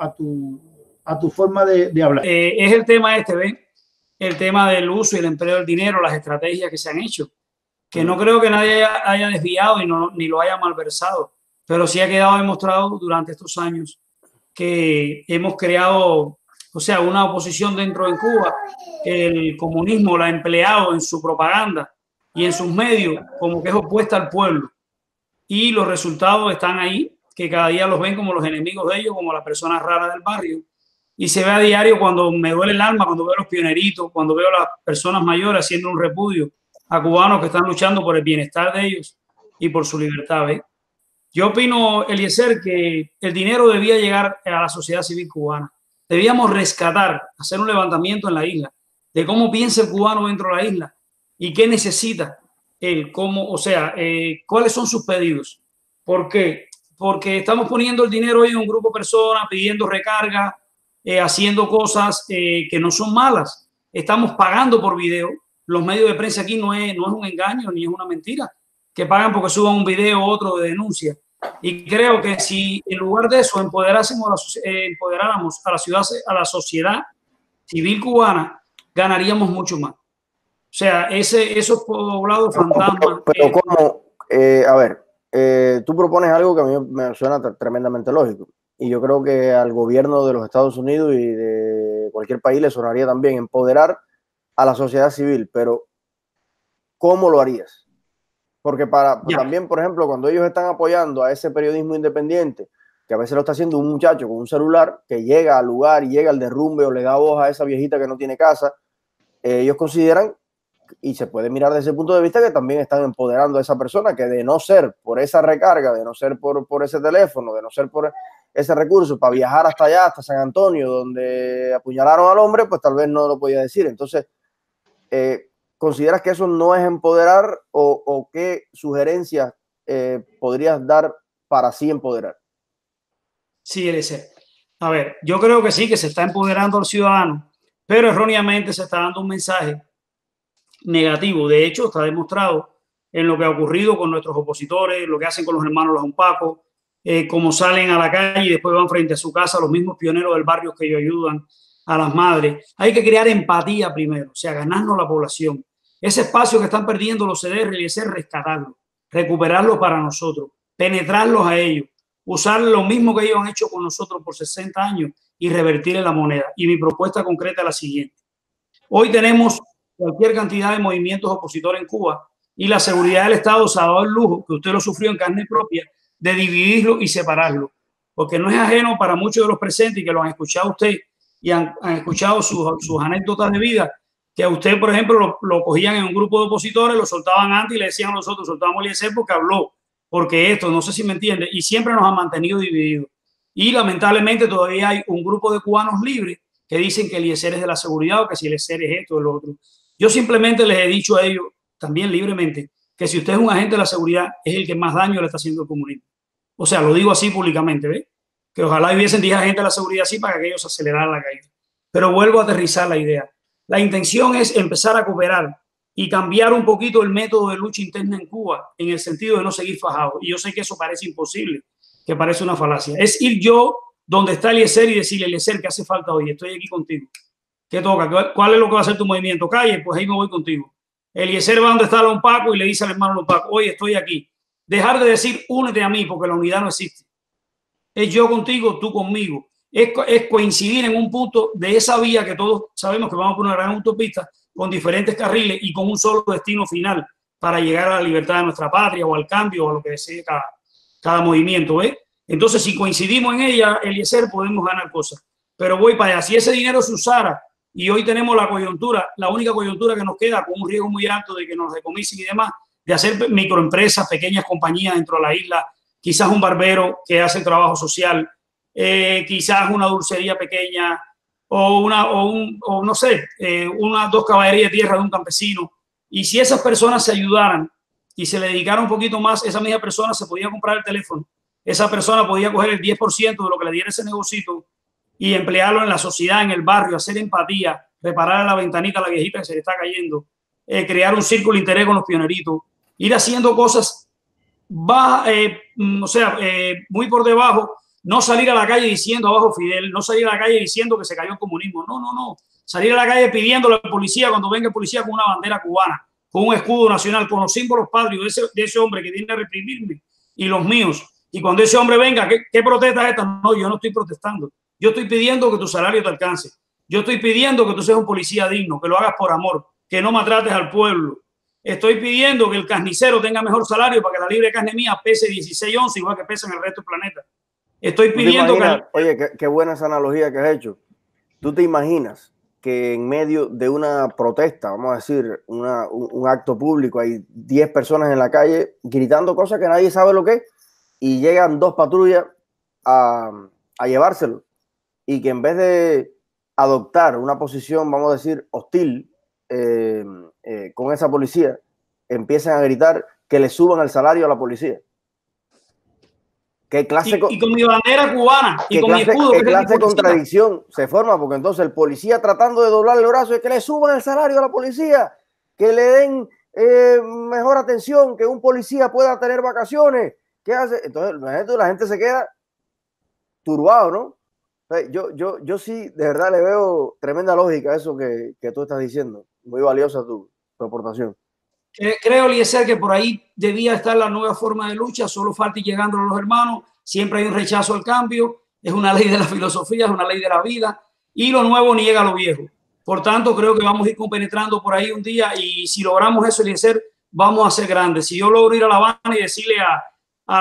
tu forma de hablar. Es el tema ¿ves? El tema del uso y el empleo del dinero, las estrategias que se han hecho, que no creo que nadie haya desviado ni lo haya malversado, pero sí ha quedado demostrado durante estos años que hemos creado, o sea, una oposición dentro de Cuba, que el comunismo la ha empleado en su propaganda y en sus medios como que es opuesta al pueblo. Y los resultados están ahí, que cada día los ven como los enemigos de ellos, como las personas raras del barrio. Y se ve a diario cuando me duele el alma, cuando veo a los pioneritos, cuando veo a las personas mayores haciendo un repudio a cubanos que están luchando por el bienestar de ellos y por su libertad. ¿Ves? Yo opino, Eliezer, que el dinero debía llegar a la sociedad civil cubana. Debíamos rescatar, hacer un levantamiento en la isla de cómo piensa el cubano dentro de la isla y qué necesita él, cuáles son sus pedidos. ¿Por qué? Porque estamos poniendo el dinero hoy en un grupo de personas, pidiendo recarga, haciendo cosas que no son malas. Estamos pagando por video. Los medios de prensa aquí no es un engaño ni es una mentira, que pagan porque suban un video u otro de denuncia. Y creo que si en lugar de eso empoderáramos a la sociedad civil cubana, ganaríamos mucho más. O sea, esos poblados fantasmas. Pero ¿cómo? A ver, tú propones algo que a mí me suena tremendamente lógico. Y yo creo que al gobierno de los Estados Unidos y de cualquier país le sonaría también empoderar a la sociedad civil. Pero ¿cómo lo harías? Porque también, por ejemplo, cuando ellos están apoyando a ese periodismo independiente, que a veces lo está haciendo un muchacho con un celular que llega al lugar y llega al derrumbe o le da voz a esa viejita que no tiene casa, ellos consideran, y se puede mirar desde ese punto de vista, que también están empoderando a esa persona, que de no ser por esa recarga, de no ser por ese teléfono, de no ser por ese recurso para viajar hasta allá, hasta San Antonio, donde apuñalaron al hombre, pues tal vez no lo podía decir. Entonces, ¿consideras que eso no es empoderar o qué sugerencias podrías dar para así empoderar? Sí, Eliezer. A ver, yo creo que sí, que se está empoderando al ciudadano, pero erróneamente se está dando un mensaje negativo. De hecho, está demostrado en lo que ha ocurrido con nuestros opositores, lo que hacen con los hermanos Los Unpacos, cómo salen a la calle y después van frente a su casa los mismos pioneros del barrio que ellos ayudan a las madres. Hay que crear empatía primero, o sea, ganarnos la población. Ese espacio que están perdiendo los CDR y ese rescatarlo, recuperarlo para nosotros, penetrarlos a ellos, usar lo mismo que ellos han hecho con nosotros por 60 años y revertirle la moneda. Y mi propuesta concreta es la siguiente. Hoy tenemos cualquier cantidad de movimientos opositores en Cuba y la seguridad del Estado se ha dado el lujo, que usted lo sufrió en carne propia, de dividirlo y separarlo. Porque no es ajeno para muchos de los presentes y que lo han escuchado usted y han escuchado sus anécdotas de vida, que a usted, por ejemplo, lo cogían en un grupo de opositores, lo soltaban antes y le decían a nosotros, soltamos a Eliezer porque habló, porque esto, no sé si me entiende, y siempre nos han mantenido divididos. Y lamentablemente todavía hay un grupo de cubanos libres que dicen que Eliezer es de la seguridad o que si Eliezer es esto o lo otro. Yo simplemente les he dicho a ellos, también libremente, que si usted es un agente de la seguridad, es el que más daño le está haciendo al comunismo. O sea, lo digo así públicamente, ¿ve? Que ojalá hubiesen 10 agentes de la seguridad así para que ellos aceleraran la caída. Pero vuelvo a aterrizar la idea. La intención es empezar a cooperar y cambiar un poquito el método de lucha interna en Cuba, en el sentido de no seguir fajado. Y yo sé que eso parece imposible, que parece una falacia. Es ir yo donde está Eliezer y decirle, Eliezer, ¿qué hace falta hoy? Estoy aquí contigo. ¿Qué toca? ¿Cuál es lo que va a hacer tu movimiento? Calle, pues ahí me voy contigo. Eliezer va donde está Lon Paco y le dice al hermano Lon Paco, oye, estoy aquí. Dejar de decir, únete a mí, porque la unidad no existe. Es yo contigo, tú conmigo. Es coincidir en un punto de esa vía que todos sabemos que vamos por una gran autopista con diferentes carriles y con un solo destino final para llegar a la libertad de nuestra patria o al cambio o a lo que desee cada movimiento. Entonces, si coincidimos en ella, Eliezer, podemos ganar cosas. Pero voy para allá. Si ese dinero se usara y hoy tenemos la coyuntura, la única coyuntura que nos queda con un riesgo muy alto de que nos decomisen y demás, de hacer microempresas, pequeñas compañías dentro de la isla, quizás un barbero que hace trabajo social, quizás una dulcería pequeña o no sé, dos caballerías de tierra de un campesino. Y si esas personas se ayudaran y se le dedicara un poquito más, esa misma persona se podía comprar el teléfono. Esa persona podía coger el 10% de lo que le diera ese negocito y emplearlo en la sociedad, en el barrio, hacer empatía, reparar la ventanita a la viejita que se le está cayendo, crear un círculo de interés con los pioneritos, ir haciendo cosas muy por debajo, no salir a la calle diciendo abajo Fidel, no salir a la calle diciendo que se cayó el comunismo, no, salir a la calle pidiéndole al policía cuando venga el policía con una bandera cubana, con un escudo nacional, con los símbolos patrios de ese hombre que viene a reprimirme y los míos. Y cuando ese hombre venga, ¿qué protesta es esta? No, yo no estoy protestando. Yo estoy pidiendo que tu salario te alcance. Yo estoy pidiendo que tú seas un policía digno, que lo hagas por amor, que no maltrates al pueblo. Estoy pidiendo que el carnicero tenga mejor salario para que la libre carne mía pese 16 onzas, igual que pesa en el resto del planeta. Estoy pidiendo que... Oye, qué buena esa analogía que has hecho. ¿Tú te imaginas que en medio de una protesta, vamos a decir, un acto público, hay 10 personas en la calle gritando cosas que nadie sabe lo que es y llegan 2 patrullas a llevárselo? Y que en vez de adoptar una posición, vamos a decir, hostil con esa policía, empiezan a gritar que le suban el salario a la policía. ¿Qué clase, y con mi bandera cubana y con mi escudo? ¿Qué clase de contradicción se forma? Porque entonces el policía tratando de doblarle el brazo es que le suban el salario a la policía, que le den mejor atención, que un policía pueda tener vacaciones. ¿Qué hace? Entonces la gente se queda turbado, ¿no? Yo sí, de verdad le veo tremenda lógica a eso que tú estás diciendo. Muy valiosa tu aportación. Creo, Eliezer, que por ahí debía estar la nueva forma de lucha, solo falta ir llegando a los hermanos, siempre hay un rechazo al cambio, es una ley de la filosofía, es una ley de la vida, y lo nuevo niega lo viejo. Por tanto, creo que vamos a ir compenetrando por ahí un día, y si logramos eso, Eliezer, vamos a ser grandes. Si yo logro ir a La Habana y decirle a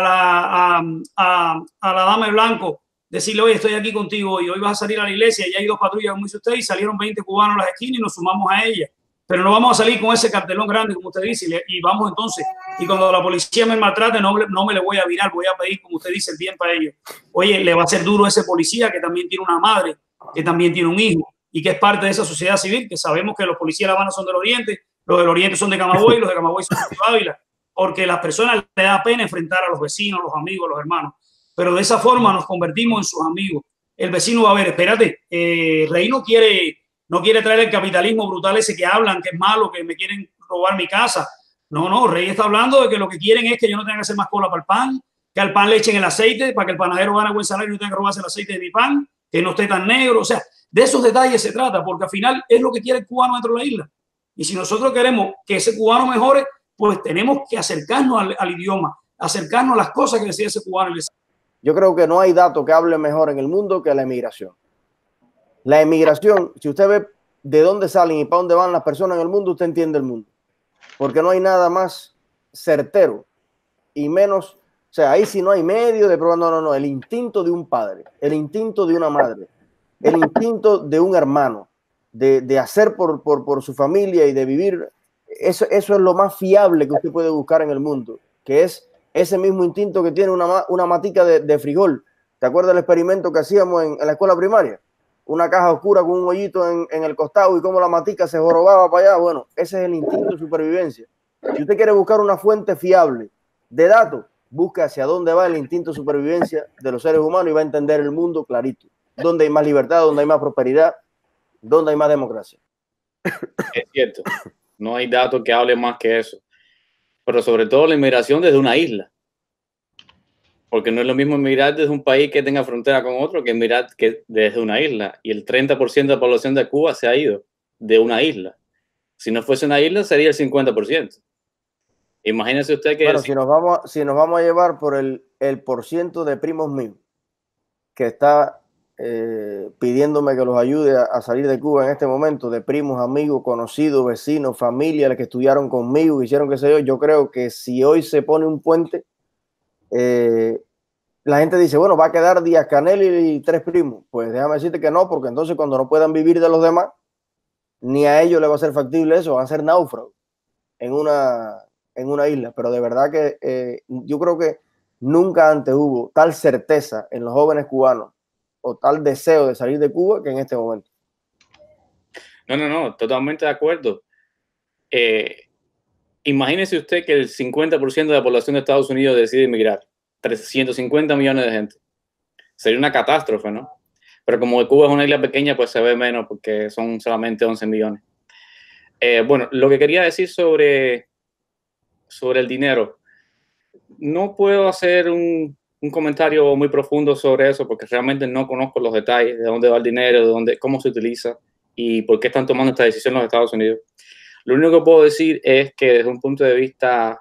la dama de blanco, decirle, oye, estoy aquí contigo y hoy vas a salir a la iglesia y hay 2 patrullas, como dice usted, y salieron 20 cubanos a las esquinas y nos sumamos a ella. Pero no vamos a salir con ese cartelón grande, como usted dice, y vamos entonces, y cuando la policía me maltrate, no me le voy a virar, voy a pedir, como usted dice, el bien para ellos. Oye, le va a ser duro a ese policía que también tiene una madre, que también tiene un hijo, y que es parte de esa sociedad civil, que sabemos que los policías de La Habana son del Oriente, los del Oriente son de Camagüey, los de Camagüey son de Ávila, porque a las personas les da pena enfrentar a los vecinos, los amigos, los hermanos. Pero de esa forma nos convertimos en sus amigos. El vecino va a ver, espérate, Rey no quiere traer el capitalismo brutal ese que hablan, que es malo, que me quieren robar mi casa. No, Rey está hablando de que lo que quieren es que yo no tenga que hacer más cola para el pan, que al pan le echen el aceite para que el panadero gane buen salario y no tenga que robarse el aceite de mi pan, que no esté tan negro. O sea, de esos detalles se trata, porque al final es lo que quiere el cubano dentro de la isla. Y si nosotros queremos que ese cubano mejore, pues tenemos que acercarnos al idioma, acercarnos a las cosas que decía ese cubano. Yo creo que no hay dato que hable mejor en el mundo que la emigración. La emigración, si usted ve de dónde salen y para dónde van las personas en el mundo, usted entiende el mundo. Porque no hay nada más certero y menos, o sea, ahí sí no hay medio de probar, no, el instinto de un padre, el instinto de una madre, el instinto de un hermano, de hacer por su familia y de vivir, eso es lo más fiable que usted puede buscar en el mundo, que es ese mismo instinto que tiene una matica de frijol. ¿Te acuerdas del experimento que hacíamos en la escuela primaria? Una caja oscura con un hoyito en el costado y cómo la matica se jorobaba para allá. Bueno, ese es el instinto de supervivencia. Si usted quiere buscar una fuente fiable de datos, busque hacia dónde va el instinto de supervivencia de los seres humanos y va a entender el mundo clarito. Dónde hay más libertad, dónde hay más prosperidad, dónde hay más democracia. Es cierto, no hay datos que hablen más que eso. Pero sobre todo la inmigración desde una isla. Porque no es lo mismo emigrar desde un país que tenga frontera con otro que emigrar desde una isla. Y el 30% de la población de Cuba se ha ido de una isla. Si no fuese una isla, sería el 50%. Imagínese usted que... Bueno, si nos vamos a llevar por el % de primos míos que está pidiéndome que los ayude a salir de Cuba en este momento, de primos, amigos, conocidos, vecinos, familias que estudiaron conmigo, que hicieron qué sé yo creo que si hoy se pone un puente, la gente dice, bueno, va a quedar Díaz-Canel y 3 primos. Pues déjame decirte que no, porque entonces cuando no puedan vivir de los demás, ni a ellos les va a ser factible eso, van a ser náufragos en una isla. Pero de verdad que yo creo que nunca antes hubo tal certeza en los jóvenes cubanos o tal deseo de salir de Cuba que en este momento. No, totalmente de acuerdo. Imagínese usted que el 50% de la población de Estados Unidos decide emigrar. 350 millones de gente. Sería una catástrofe, ¿no? Pero como Cuba es una isla pequeña, pues se ve menos porque son solamente 11 millones. Bueno, lo que quería decir sobre el dinero. No puedo hacer un comentario muy profundo sobre eso porque realmente no conozco los detalles de dónde va el dinero, cómo se utiliza y por qué están tomando esta decisión los Estados Unidos. Lo único que puedo decir es que desde un punto de vista,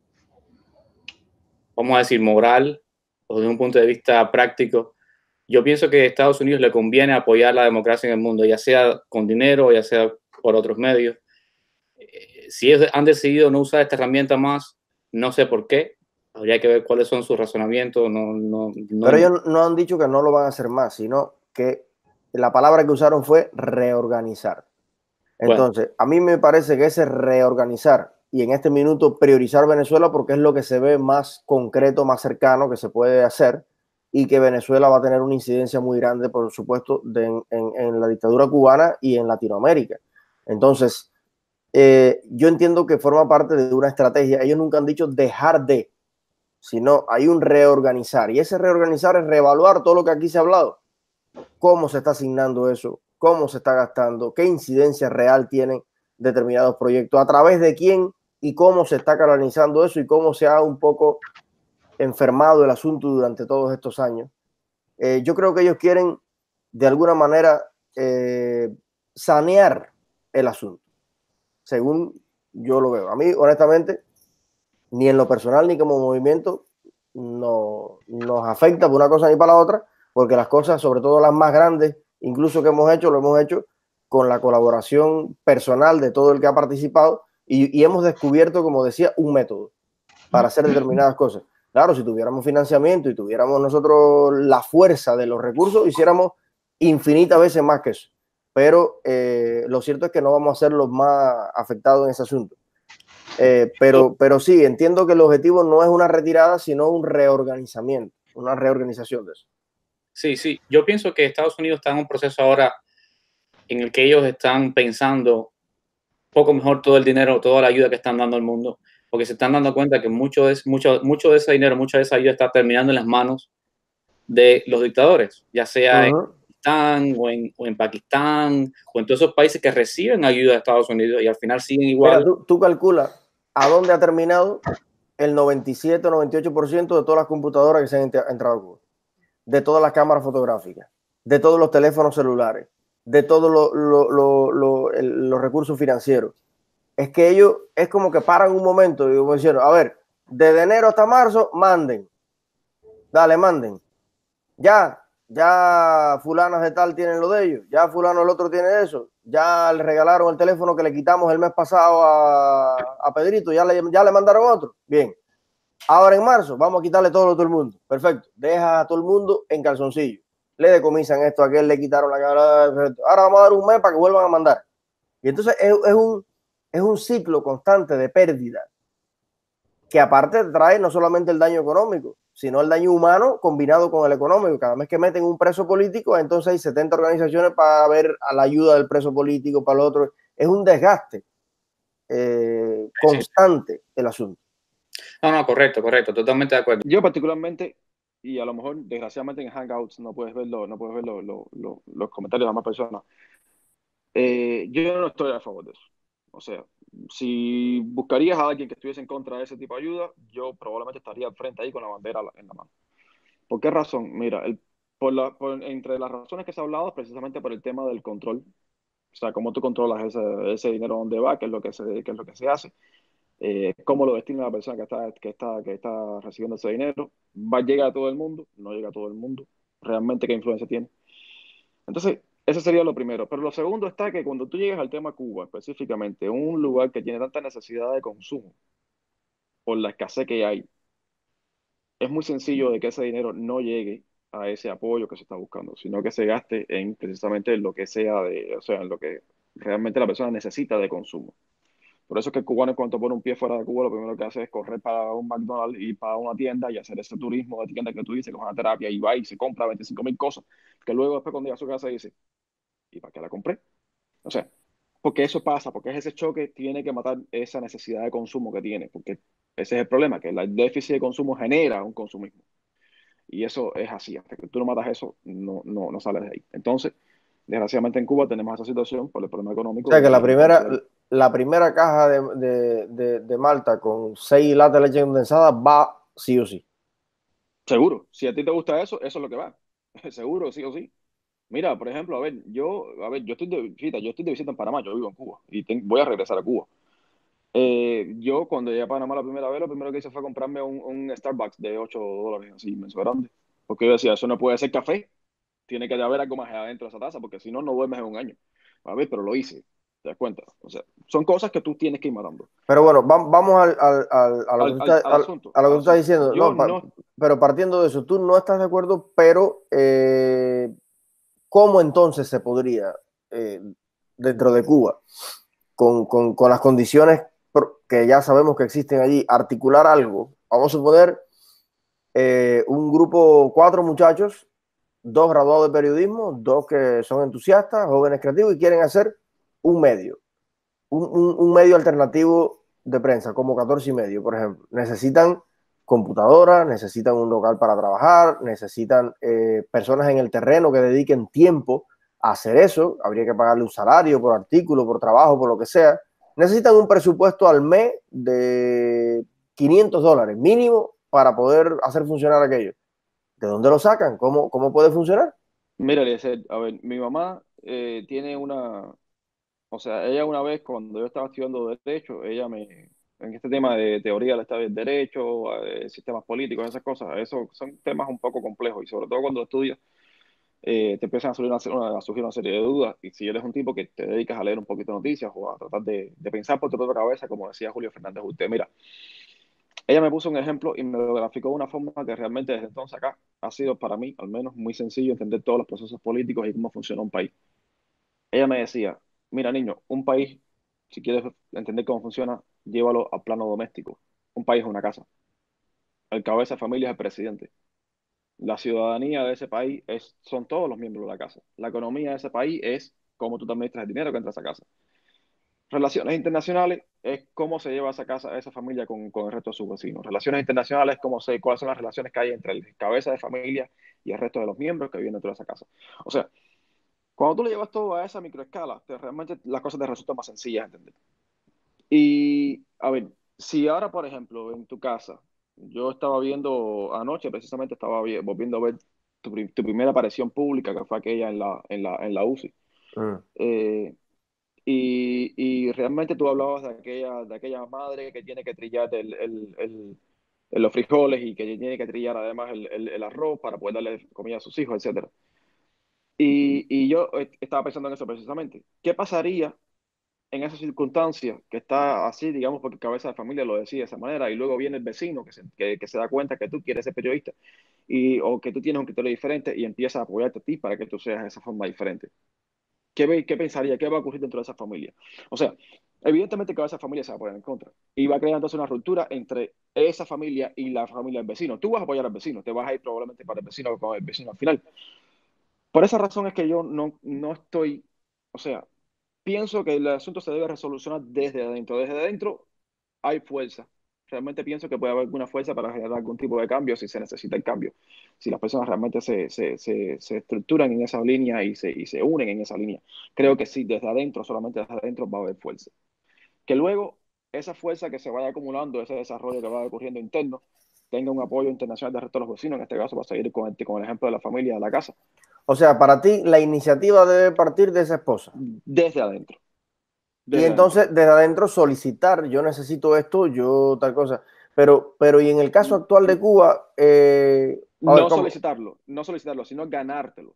vamos a decir, moral o desde un punto de vista práctico, yo pienso que a Estados Unidos le conviene apoyar la democracia en el mundo, ya sea con dinero, ya sea por otros medios. Si han decidido no usar esta herramienta más, no sé por qué. Habría que ver cuáles son sus razonamientos. Pero ellos no han dicho que no lo van a hacer más, sino que la palabra que usaron fue reorganizar. Entonces, bueno, a mí me parece que ese reorganizar y en este minuto priorizar Venezuela porque es lo que se ve más concreto, más cercano que se puede hacer y que Venezuela va a tener una incidencia muy grande, por supuesto, en la dictadura cubana y en Latinoamérica. Entonces, yo entiendo que forma parte de una estrategia. Ellos nunca han dicho dejar de, sino hay un reorganizar. Y ese reorganizar es reevaluar todo lo que aquí se ha hablado. Cómo se está asignando eso, cómo se está gastando, qué incidencia real tienen determinados proyectos, a través de quién y cómo se está canalizando eso y cómo se ha un poco enfermado el asunto durante todos estos años. Yo creo que ellos quieren de alguna manera sanear el asunto, según yo lo veo. A mí, honestamente, ni en lo personal ni como movimiento no nos afecta por una cosa ni para la otra, porque las cosas, sobre todo las más grandes, incluso que hemos hecho, lo hemos hecho con la colaboración personal de todo el que ha participado y hemos descubierto, como decía, un método para hacer determinadas cosas. Claro, si tuviéramos financiamiento y tuviéramos nosotros la fuerza de los recursos, hiciéramos infinitas veces más que eso. Pero lo cierto es que no vamos a ser los más afectados en ese asunto. Pero sí, entiendo que el objetivo no es una retirada, sino un reorganizamiento, una reorganización de eso. Sí. Yo pienso que Estados Unidos está en un proceso ahora en el que ellos están pensando poco mejor todo el dinero, toda la ayuda que están dando al mundo, porque se están dando cuenta que mucho de ese dinero, mucha de esa ayuda está terminando en las manos de los dictadores, ya sea en Pakistán o en Pakistán o en todos esos países que reciben ayuda de Estados Unidos y al final siguen igual. Mira, tú calculas a dónde ha terminado el 97 o 98% de todas las computadoras que se han entrado a Cuba, de todas las cámaras fotográficas, de todos los teléfonos celulares, de todos los recursos financieros. Es que ellos es como que paran un momento y como diciendo, a ver, desde enero hasta marzo, manden. Dale, manden. Ya fulanas de tal tienen lo de ellos, ya fulano el otro tiene eso, ya le regalaron el teléfono que le quitamos el mes pasado a Pedrito, ya le mandaron otro. Bien. Ahora en marzo vamos a quitarle todo a todo el mundo. Perfecto. Deja a todo el mundo en calzoncillo. Le decomisan esto, a aquel le quitaron la cara. Ahora vamos a dar un mes para que vuelvan a mandar. Y entonces es un ciclo constante de pérdida que aparte trae no solamente el daño económico, sino el daño humano combinado con el económico. Cada vez que meten un preso político, entonces hay 70 organizaciones para ver a la ayuda del preso político, para el otro. Es un desgaste. constante el asunto. No, correcto, totalmente de acuerdo. Yo particularmente, y a lo mejor desgraciadamente en Hangouts no puedes ver los comentarios de las más personas, yo no estoy a favor de eso. O sea, si buscarías a alguien que estuviese en contra de ese tipo de ayuda, yo probablemente estaría al frente ahí con la bandera en la mano. ¿Por qué razón? Mira, entre las razones que se ha hablado es precisamente por el tema del control. O sea, cómo tú controlas ese dinero, dónde va, qué es lo que se hace, cómo lo destina la persona que está recibiendo ese dinero. ¿Llega a todo el mundo? No llega a todo el mundo. ¿Realmente qué influencia tiene? Entonces, eso sería lo primero. Pero lo segundo está que cuando tú llegas al tema Cuba, específicamente, un lugar que tiene tanta necesidad de consumo por la escasez que hay, es muy sencillo de que ese dinero no llegue a ese apoyo que se está buscando, sino que se gaste en precisamente lo que sea o sea, en lo que realmente la persona necesita de consumo. Por eso es que el cubano, en cuanto pone un pie fuera de Cuba, lo primero que hace es correr para un McDonald's y para una tienda y hacer ese turismo de tienda que tú dices, que es una terapia, y va y se compra 25.000 cosas, que luego después cuando llega a su casa dice, ¿y para qué la compré? O sea, porque eso pasa, porque ese choque tiene que matar esa necesidad de consumo que tiene, porque ese es el problema, que el déficit de consumo genera un consumismo. Y eso es así, hasta que tú no matas eso, no sales de ahí. Entonces, desgraciadamente en Cuba tenemos esa situación por el problema económico. O sea que la primera caja de Malta con 6 latas de leche condensada va sí o sí. Seguro, si a ti te gusta eso, eso es lo que va. Seguro, sí o sí. Mira, por ejemplo, yo estoy de visita en Panamá, yo vivo en Cuba y voy a regresar a Cuba. Yo cuando llegué a Panamá la primera vez, lo primero que hice fue comprarme un Starbucks de $8, así, inmenso grande. Porque yo decía, eso no puede ser café, tiene que haber algo más adentro de esa taza, porque si no, no duermes en un año. A ver, pero lo hice, ¿te das cuenta? O sea, son cosas que tú tienes que ir matando. Pero bueno, vamos a lo que tú estás diciendo. Pero partiendo de eso, tú no estás de acuerdo, pero ¿cómo entonces se podría, dentro de Cuba, con las condiciones que ya sabemos que existen allí, articular algo? Vamos a suponer un grupo, 4 muchachos, 2 graduados de periodismo, 2 que son entusiastas, jóvenes creativos y quieren hacer un medio, un medio alternativo de prensa, como 14 y medio, por ejemplo. Necesitan computadoras, necesitan un local para trabajar, necesitan personas en el terreno que dediquen tiempo a hacer eso. Habría que pagarle un salario por artículo, por trabajo, por lo que sea. Necesitan un presupuesto al mes de $500 mínimo para poder hacer funcionar aquello. ¿De dónde lo sacan? ¿Cómo puede funcionar? Mira, Eliezer, a ver, mi mamá tiene o sea, ella una vez cuando yo estaba estudiando Derecho, en este tema de teoría del Estado del Derecho, sistemas políticos, esas cosas, eso son temas un poco complejos y sobre todo cuando estudias, te empiezan a surgir una serie de dudas y si eres un tipo que te dedicas a leer un poquito de noticias o a tratar de pensar por tu propia cabeza, como decía Julio Fernández Usted, mira, ella me puso un ejemplo y me lo graficó de una forma que realmente desde entonces acá ha sido para mí, al menos, muy sencillo entender todos los procesos políticos y cómo funciona un país. Ella me decía, mira niño, un país, si quieres entender cómo funciona, llévalo a plano doméstico. Un país es una casa. El cabeza de familia es el presidente. La ciudadanía de ese país son todos los miembros de la casa. La economía de ese país es cómo tú te administras el dinero que entra a esa casa. Relaciones internacionales es cómo se lleva esa casa, esa familia con el resto de sus vecinos. Relaciones internacionales es cuáles son las relaciones que hay entre el cabeza de familia y el resto de los miembros que viven dentro de esa casa. O sea, cuando tú le llevas todo a esa microescala, realmente las cosas te resultan más sencillas de entender. Y, a ver, si ahora, por ejemplo, en tu casa, yo estaba viendo anoche, precisamente estaba volviendo a ver tu primera aparición pública, que fue aquella en la UCI. Eh, y realmente tú hablabas de aquella madre que tiene que trillar los frijoles y que tiene que trillar además el arroz para poder darle comida a sus hijos, etcétera. Y yo estaba pensando en eso precisamente. ¿Qué pasaría en esa circunstancia que está así, digamos, porque cabeza de familia lo decía de esa manera, y luego viene el vecino que se da cuenta que tú quieres ser periodista o que tú tienes un criterio diferente y empieza a apoyarte a ti para que tú seas de esa forma diferente? ¿Qué pensaría? ¿Qué va a ocurrir dentro de esa familia? O sea, evidentemente que esa familia se va a poner en contra y va a crear entonces una ruptura entre esa familia y la familia del vecino. Tú vas a apoyar al vecino, te vas a ir probablemente para el vecino o con el vecino al final. Por esa razón es que yo no estoy, o sea, pienso que el asunto se debe resolucionar desde adentro. Desde adentro hay fuerza. Realmente pienso que puede haber alguna fuerza para generar algún tipo de cambio si se necesita el cambio. Si las personas realmente se estructuran en esa línea y se unen en esa línea. Creo que sí, desde adentro, solamente desde adentro va a haber fuerza. Que luego esa fuerza que se vaya acumulando, ese desarrollo que va ocurriendo interno, tenga un apoyo internacional del resto de los vecinos. En este caso, va a seguir con el ejemplo de la familia de la casa. O sea, para ti la iniciativa debe partir de esa esposa. Desde adentro. Y entonces desde adentro solicitar, yo necesito esto, yo tal cosa. Pero y en el caso actual de Cuba, no solicitarlo, sino ganártelo,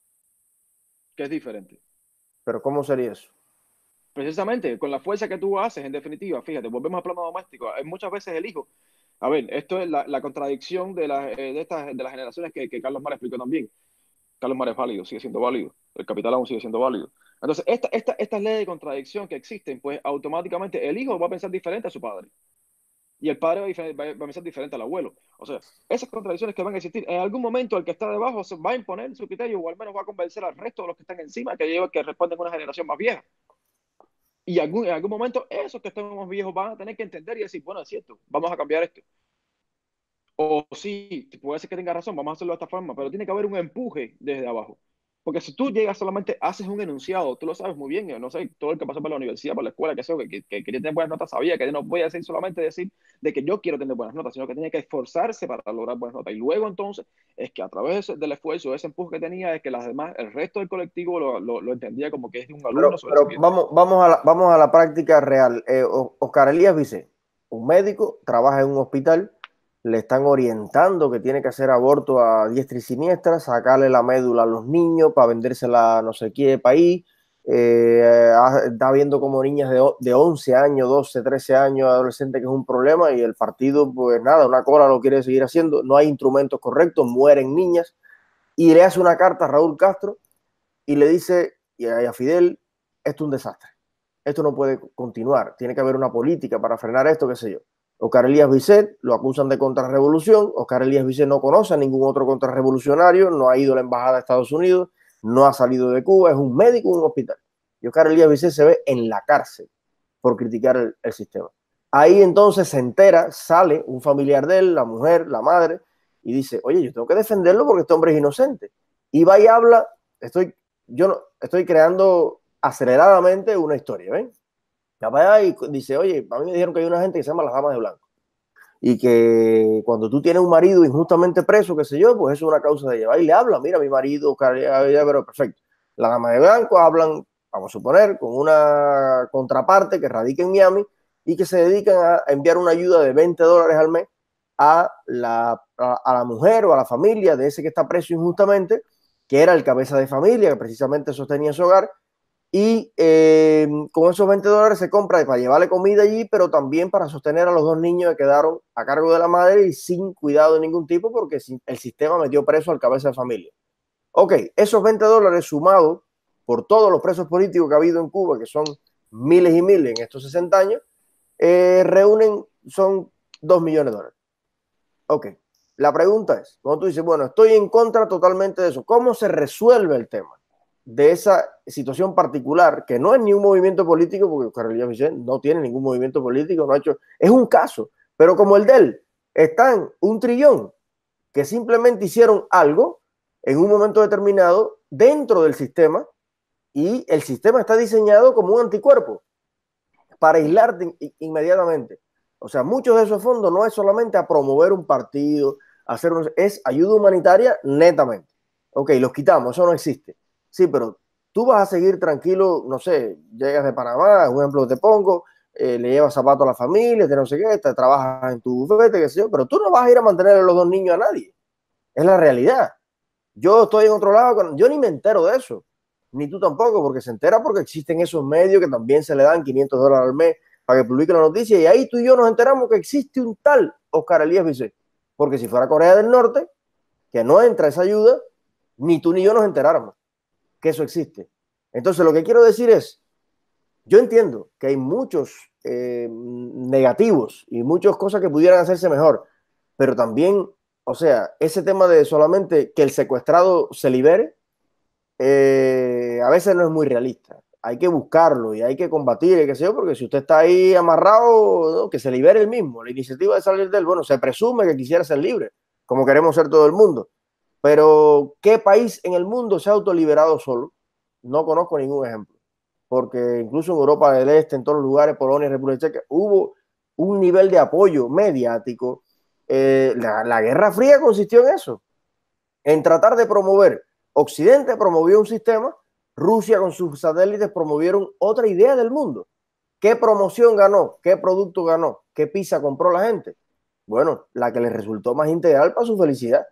que es diferente. Pero ¿cómo sería eso? Precisamente, con la fuerza que tú haces, en definitiva, fíjate, volvemos al plano doméstico, muchas veces el hijo, a ver, esto es la contradicción de las generaciones que Carlos Mar explicó también. Carlos Mar es válido, sigue siendo válido, el capital aún sigue siendo válido. Entonces, estas leyes de contradicción que existen, pues automáticamente el hijo va a pensar diferente a su padre. Y el padre va a pensar diferente al abuelo. O sea, esas contradicciones que van a existir, en algún momento el que está debajo se va a imponer su criterio o al menos va a convencer al resto de los que están encima que responden a una generación más vieja. Y en algún momento esos que están más viejos van a tener que entender y decir, bueno, es cierto, vamos a cambiar esto. O sí, puede ser que tenga razón, vamos a hacerlo de esta forma, pero tiene que haber un empuje desde abajo. Porque si tú llegas solamente, haces un enunciado, tú lo sabes muy bien, no sé, todo el que pasó por la universidad, por la escuela, que quería tener buenas notas, sabía que no voy a decir solamente decir de que yo quiero tener buenas notas, sino que tenía que esforzarse para lograr buenas notas. Y luego entonces es que a través del esfuerzo, ese empuje que tenía, es que las demás, el resto del colectivo lo entendía como que es de un alumno pero vamos a la práctica real. Oscar Elías Vicé, un médico, trabaja en un hospital, le están orientando que tiene que hacer aborto a diestra y siniestra, sacarle la médula a los niños para vendérsela a no sé qué país. Está viendo como niñas de 11 años, 12, 13 años, adolescentes, que es un problema, y el partido, pues nada, una cola lo quiere seguir haciendo, no hay instrumentos correctos, mueren niñas, y le hace una carta a Raúl Castro y le dice y a Fidel, esto es un desastre, esto no puede continuar, tiene que haber una política para frenar esto, qué sé yo. Oscar Elías Vicet lo acusan de contrarrevolución. Oscar Elías Vicet no conoce a ningún otro contrarrevolucionario, no ha ido a la embajada de Estados Unidos, no ha salido de Cuba, es un médico en un hospital. Y Oscar Elías Vicet se ve en la cárcel por criticar el sistema. Ahí entonces se entera, sale un familiar de él, la mujer, la madre, y dice, oye, yo tengo que defenderlo porque este hombre es inocente. Y va y habla, estoy creando aceleradamente una historia, ¿ven? Y dice, oye, a mí me dijeron que hay una gente que se llama las Damas de Blanco y que cuando tú tienes un marido injustamente preso, qué sé yo, pues eso es una causa de llevar. Y le habla, mira, mi marido, pero perfecto. Las Damas de Blanco hablan, vamos a suponer, con una contraparte que radica en Miami y que se dedican a enviar una ayuda de $20 al mes a la mujer o a la familia de ese que está preso injustamente, que era el cabeza de familia, que precisamente sostenía su hogar. Y con esos $20 se compra para llevarle comida allí, pero también para sostener a los dos niños que quedaron a cargo de la madre y sin cuidado de ningún tipo porque el sistema metió preso al cabeza de familia. Ok, esos $20 sumados por todos los presos políticos que ha habido en Cuba, que son miles y miles en estos 60 años, son $2 millones. Ok, la pregunta es, cuando tú dices, bueno, estoy en contra totalmente de eso, ¿cómo se resuelve el tema de esa situación particular, que no es ni un movimiento político, porque Oscar Elías Vicet no tiene ningún movimiento político, no ha hecho, es un caso, pero como el de él, están 1 trillón que simplemente hicieron algo en un momento determinado dentro del sistema, y el sistema está diseñado como un anticuerpo para aislarte inmediatamente. O sea, muchos de esos fondos no es solamente a promover un partido, es ayuda humanitaria netamente. Ok, los quitamos, eso no existe. Sí, pero tú vas a seguir tranquilo, no sé, llegas de Panamá, un ejemplo que te pongo, le llevas zapatos a la familia, no sé qué, trabajas en tu bufete, qué sé yo, pero tú no vas a ir a mantener a los dos niños a nadie. Es la realidad. Yo estoy en otro lado, yo ni me entero de eso, ni tú tampoco, porque se entera porque existen esos medios que también se le dan $500 al mes para que publiquen la noticia, y ahí tú y yo nos enteramos que existe un tal Oscar Elías Vicet, porque si fuera Corea del Norte, que no entra esa ayuda, ni tú ni yo nos enteráramos que eso existe. Entonces lo que quiero decir es, yo entiendo que hay muchos negativos y muchas cosas que pudieran hacerse mejor, pero también, o sea, ese tema de solamente que el secuestrado se libere, a veces no es muy realista. hay que buscarlo y hay que combatir, y qué sé yo, porque si usted está ahí amarrado, ¿no? Que se libere el mismo. La iniciativa de salir de él, bueno, se presume que quisiera ser libre, como queremos ser todo el mundo. Pero, ¿qué país en el mundo se ha autoliberado solo? No conozco ningún ejemplo. Porque incluso en Europa del Este, en todos los lugares, Polonia, República Checa, hubo un nivel de apoyo mediático. La Guerra Fría consistió en eso, en tratar de promover. Occidente promovió un sistema, Rusia con sus satélites promovieron otra idea del mundo. ¿Qué promoción ganó? ¿Qué producto ganó? ¿Qué pizza compró la gente? Bueno, la que les resultó más integral para su felicidad.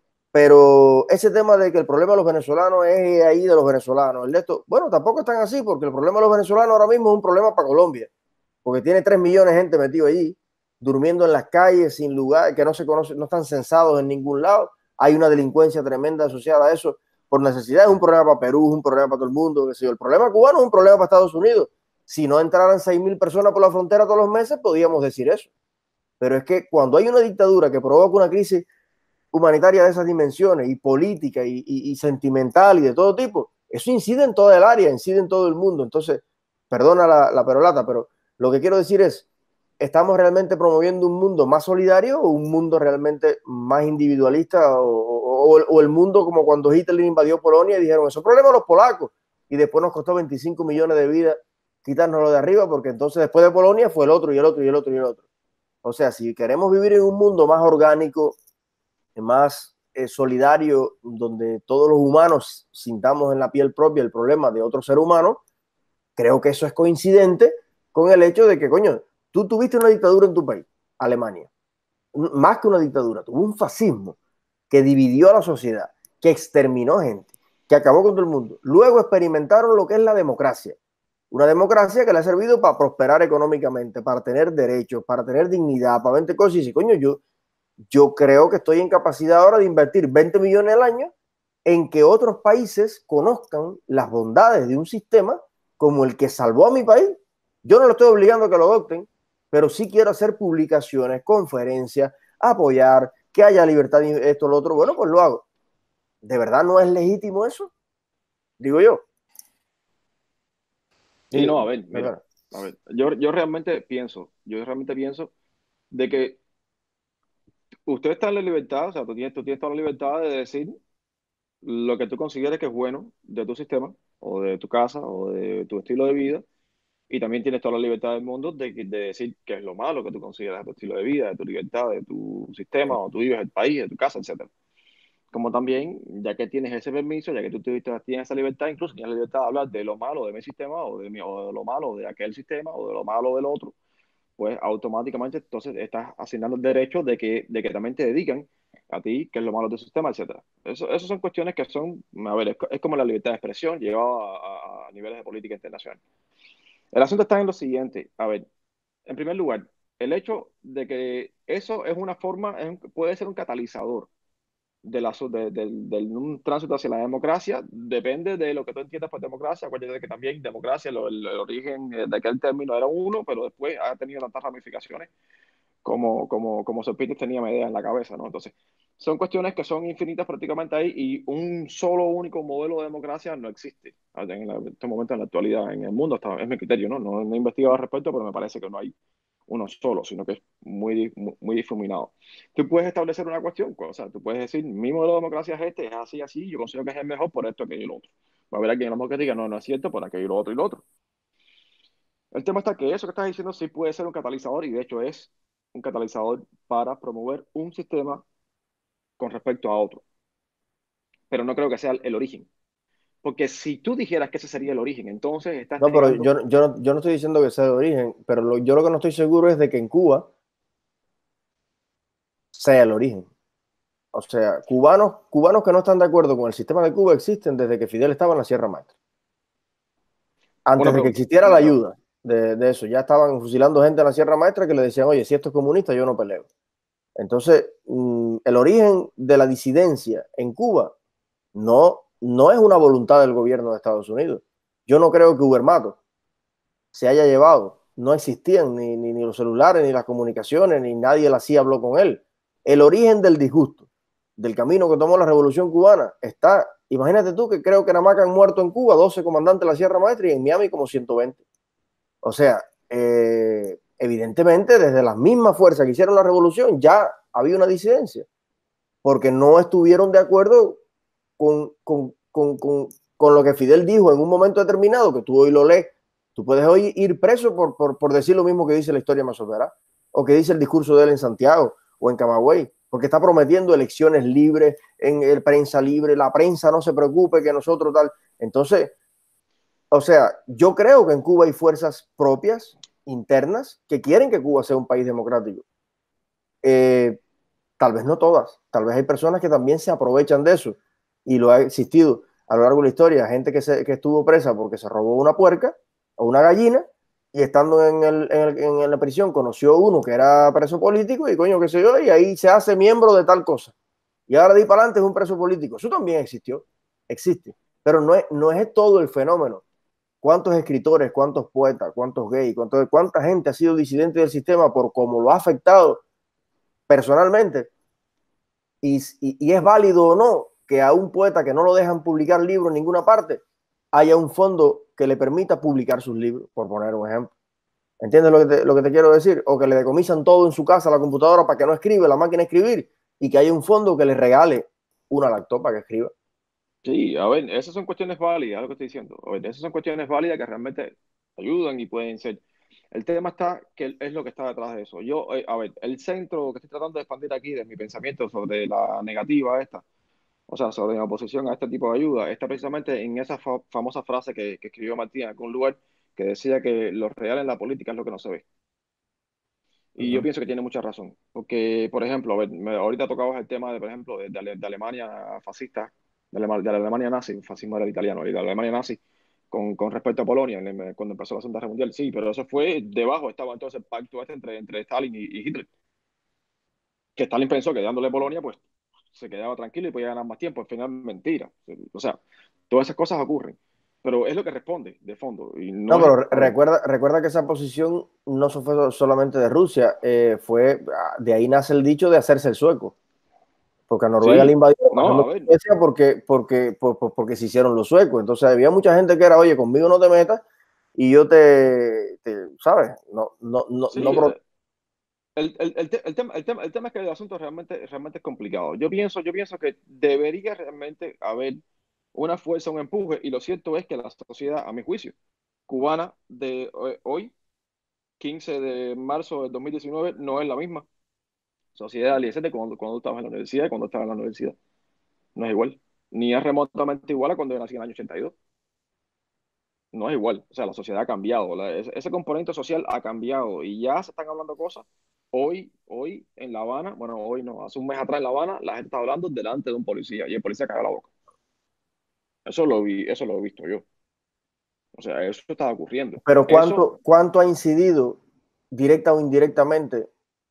Pero ese tema de que el problema de los venezolanos es ahí de los venezolanos, el de esto, bueno, tampoco están así, porque el problema de los venezolanos ahora mismo es un problema para Colombia, porque tiene 3 millones de gente metido allí, durmiendo en las calles sin lugar, que no se conocen, no están censados en ningún lado. Hay una delincuencia tremenda asociada a eso por necesidad. Es un problema para Perú, es un problema para todo el mundo, qué sé yo. El problema cubano es un problema para Estados Unidos. Si no entraran 6.000 personas por la frontera todos los meses, podríamos decir eso. Pero es que cuando hay una dictadura que provoca una crisis humanitaria de esas dimensiones y política y sentimental y de todo tipo, eso incide en toda el área, incide en todo el mundo. Entonces, perdona la perolata, pero lo que quiero decir es, ¿estamos realmente promoviendo un mundo más solidario o un mundo realmente más individualista o el mundo como cuando Hitler invadió Polonia y dijeron, eso es problema de los polacos, y después nos costó 25 millones de vidas quitárnoslo de arriba, porque entonces después de Polonia fue el otro y el otro y el otro y el otro? O sea, si queremos vivir en un mundo más orgánico, más solidario, donde todos los humanos sintamos en la piel propia el problema de otro ser humano, creo que eso es coincidente con el hecho de que, coño, tú tuviste una dictadura en tu país, Alemania, más que una dictadura, tuvo un fascismo que dividió a la sociedad, que exterminó gente, que acabó con todo el mundo. Luego experimentaron lo que es la democracia, una democracia que le ha servido para prosperar económicamente, para tener derechos, para tener dignidad, para 20 cosas. Y dice, coño, yo creo que estoy en capacidad ahora de invertir 20 millones al año en que otros países conozcan las bondades de un sistema como el que salvó a mi país. Yo no lo estoy obligando a que lo adopten, pero sí quiero hacer publicaciones, conferencias, apoyar, que haya libertad de esto, lo otro. Bueno, pues lo hago. ¿De verdad no es legítimo eso? Digo yo. Sí, no, a ver, mira, a ver, yo realmente pienso de que usted está en la libertad, o sea, tú tienes toda la libertad de decir lo que tú consideres que es bueno de tu sistema, o de tu casa, o de tu estilo de vida, y también tienes toda la libertad del mundo de decir qué es lo malo que tú consideras de tu estilo de vida, de tu libertad, de tu sistema, o tú vives el país, de tu casa, etcétera. Como también, ya que tienes ese permiso, ya que tienes esa libertad, incluso tienes la libertad de hablar de lo malo de mi sistema, o de lo malo de aquel sistema, o de lo malo del otro, pues automáticamente entonces estás asignando el derecho de que también te dedican a ti, que es lo malo de tu sistema, etcétera. Eso son cuestiones que son, a ver, es como la libertad de expresión llevado a niveles de política internacional. El asunto está en lo siguiente, a ver, en primer lugar, el hecho de que eso es una forma, puede ser un catalizador de un tránsito hacia la democracia, depende de lo que tú entiendas por democracia. Acuérdate de que también democracia, el origen de aquel término era uno, pero después ha tenido tantas ramificaciones como Serpientes tenía Medea en la cabeza, ¿no? Entonces, son cuestiones que son infinitas prácticamente ahí y un solo único modelo de democracia no existe en este momento, en la actualidad, en el mundo. Es mi criterio, ¿no? No he investigado al respecto, pero me parece que no hay uno solo, sino que es muy difuminado. Tú puedes establecer una cuestión, o sea, tú puedes decir, mi modelo de democracia es este, es así, así, yo considero que es el mejor por esto, aquello y lo otro. Va a haber alguien que diga, no, no es cierto, por aquello y lo otro y lo otro. El tema está que eso que estás diciendo sí puede ser un catalizador y de hecho es un catalizador para promover un sistema con respecto a otro. Pero no creo que sea el origen. Porque si tú dijeras que ese sería el origen, entonces estás No, pero negando... yo no estoy diciendo que sea de origen, pero yo lo que no estoy seguro es de que en Cuba sea el origen. O sea, cubanos que no están de acuerdo con el sistema de Cuba existen desde que Fidel estaba en la Sierra Maestra. Antes de que existiera la ayuda de eso, ya estaban fusilando gente en la Sierra Maestra que le decían, oye, si esto es comunista, yo no peleo. Entonces, el origen de la disidencia en Cuba no es una voluntad del gobierno de Estados Unidos. Yo no creo que Uber Mato se haya llevado. No existían ni los celulares, ni las comunicaciones, ni nadie así habló con él. El origen del disgusto, del camino que tomó la Revolución Cubana, está Imagínate tú que creo que nada más que han muerto en Cuba 12 comandantes de la Sierra Maestra y en Miami como 120. O sea, evidentemente desde las mismas fuerzas que hicieron la revolución ya había una disidencia, porque no estuvieron de acuerdo con lo que Fidel dijo en un momento determinado, que tú hoy lo lees. Tú puedes hoy ir preso por decir lo mismo que dice la historia Mazoverá, o que dice el discurso de él en Santiago o en Camagüey, porque está prometiendo elecciones libres, en el prensa libre, la prensa no se preocupe que nosotros tal. Entonces, o sea, yo creo que en Cuba hay fuerzas propias, internas, que quieren que Cuba sea un país democrático. Tal vez no todas, tal vez hay personas que también se aprovechan de eso, y lo ha existido a lo largo de la historia, gente que estuvo presa porque se robó una puerca o una gallina, y estando en la prisión conoció uno que era preso político y coño, qué sé yo, y ahí se hace miembro de tal cosa. Y ahora de ahí para adelante es un preso político. Eso también existió, existe, pero no es todo el fenómeno. ¿Cuántos escritores, cuántos poetas, cuántos gays, cuánta gente ha sido disidente del sistema por cómo lo ha afectado personalmente? Y es válido o no que a un poeta que no lo dejan publicar libros en ninguna parte haya un fondo que le permita publicar sus libros, por poner un ejemplo. ¿Entiendes lo que te quiero decir? O que le decomisan todo en su casa a la computadora para que no escriba, la máquina de escribir, y que haya un fondo que le regale una laptop para que escriba. Sí, a ver, esas son cuestiones válidas, lo que estoy diciendo. A ver, esas son cuestiones válidas que realmente ayudan y pueden ser. El tema está que es lo que está detrás de eso. Yo, a ver, el centro que estoy tratando de expandir aquí de mi pensamiento sobre la negativa esta, o sea, sobre la oposición a este tipo de ayuda, está precisamente en esa famosa frase que escribió Martín en algún lugar, que decía que lo real en la política es lo que no se ve. Y yo pienso que tiene mucha razón, porque, por ejemplo, a ver, ahorita tocabas el tema de, por ejemplo, de Alemania fascista, de la Alemania nazi, el fascismo era el italiano, y de la Alemania nazi con respecto a Polonia, cuando empezó la Segunda Guerra Mundial, sí, pero eso fue debajo, estaba entonces el pacto este entre Stalin y Hitler, que Stalin pensó que dándole Polonia, pues se quedaba tranquilo y podía ganar más tiempo, al final mentira, o sea, todas esas cosas ocurren. Pero es lo que responde, de fondo. Y no, pero recuerda que esa posición no fue solamente de Rusia, de ahí nace el dicho de hacerse el sueco, porque a Noruega le invadió porque se hicieron los suecos. Entonces había mucha gente que era, oye, conmigo no te metas y yo ¿sabes? El tema es que el asunto realmente es complicado. Yo pienso que debería realmente haber una fuerza, un empuje, y lo cierto es que la sociedad, a mi juicio, cubana de hoy, 15 de marzo del 2019, no es la misma sociedad adolescente cuando estabas en la universidad y cuando estabas en la universidad. No es igual, ni es remotamente igual a cuando yo nací en el año 82. No es igual, o sea, la sociedad ha cambiado, ese componente social ha cambiado y ya se están hablando cosas. Hoy en La Habana, bueno, hoy no, hace un mes atrás en La Habana, la gente está hablando delante de un policía y el policía caga la boca. Eso lo he visto yo. O sea, eso está ocurriendo. Pero ¿cuánto ha incidido directa o indirectamente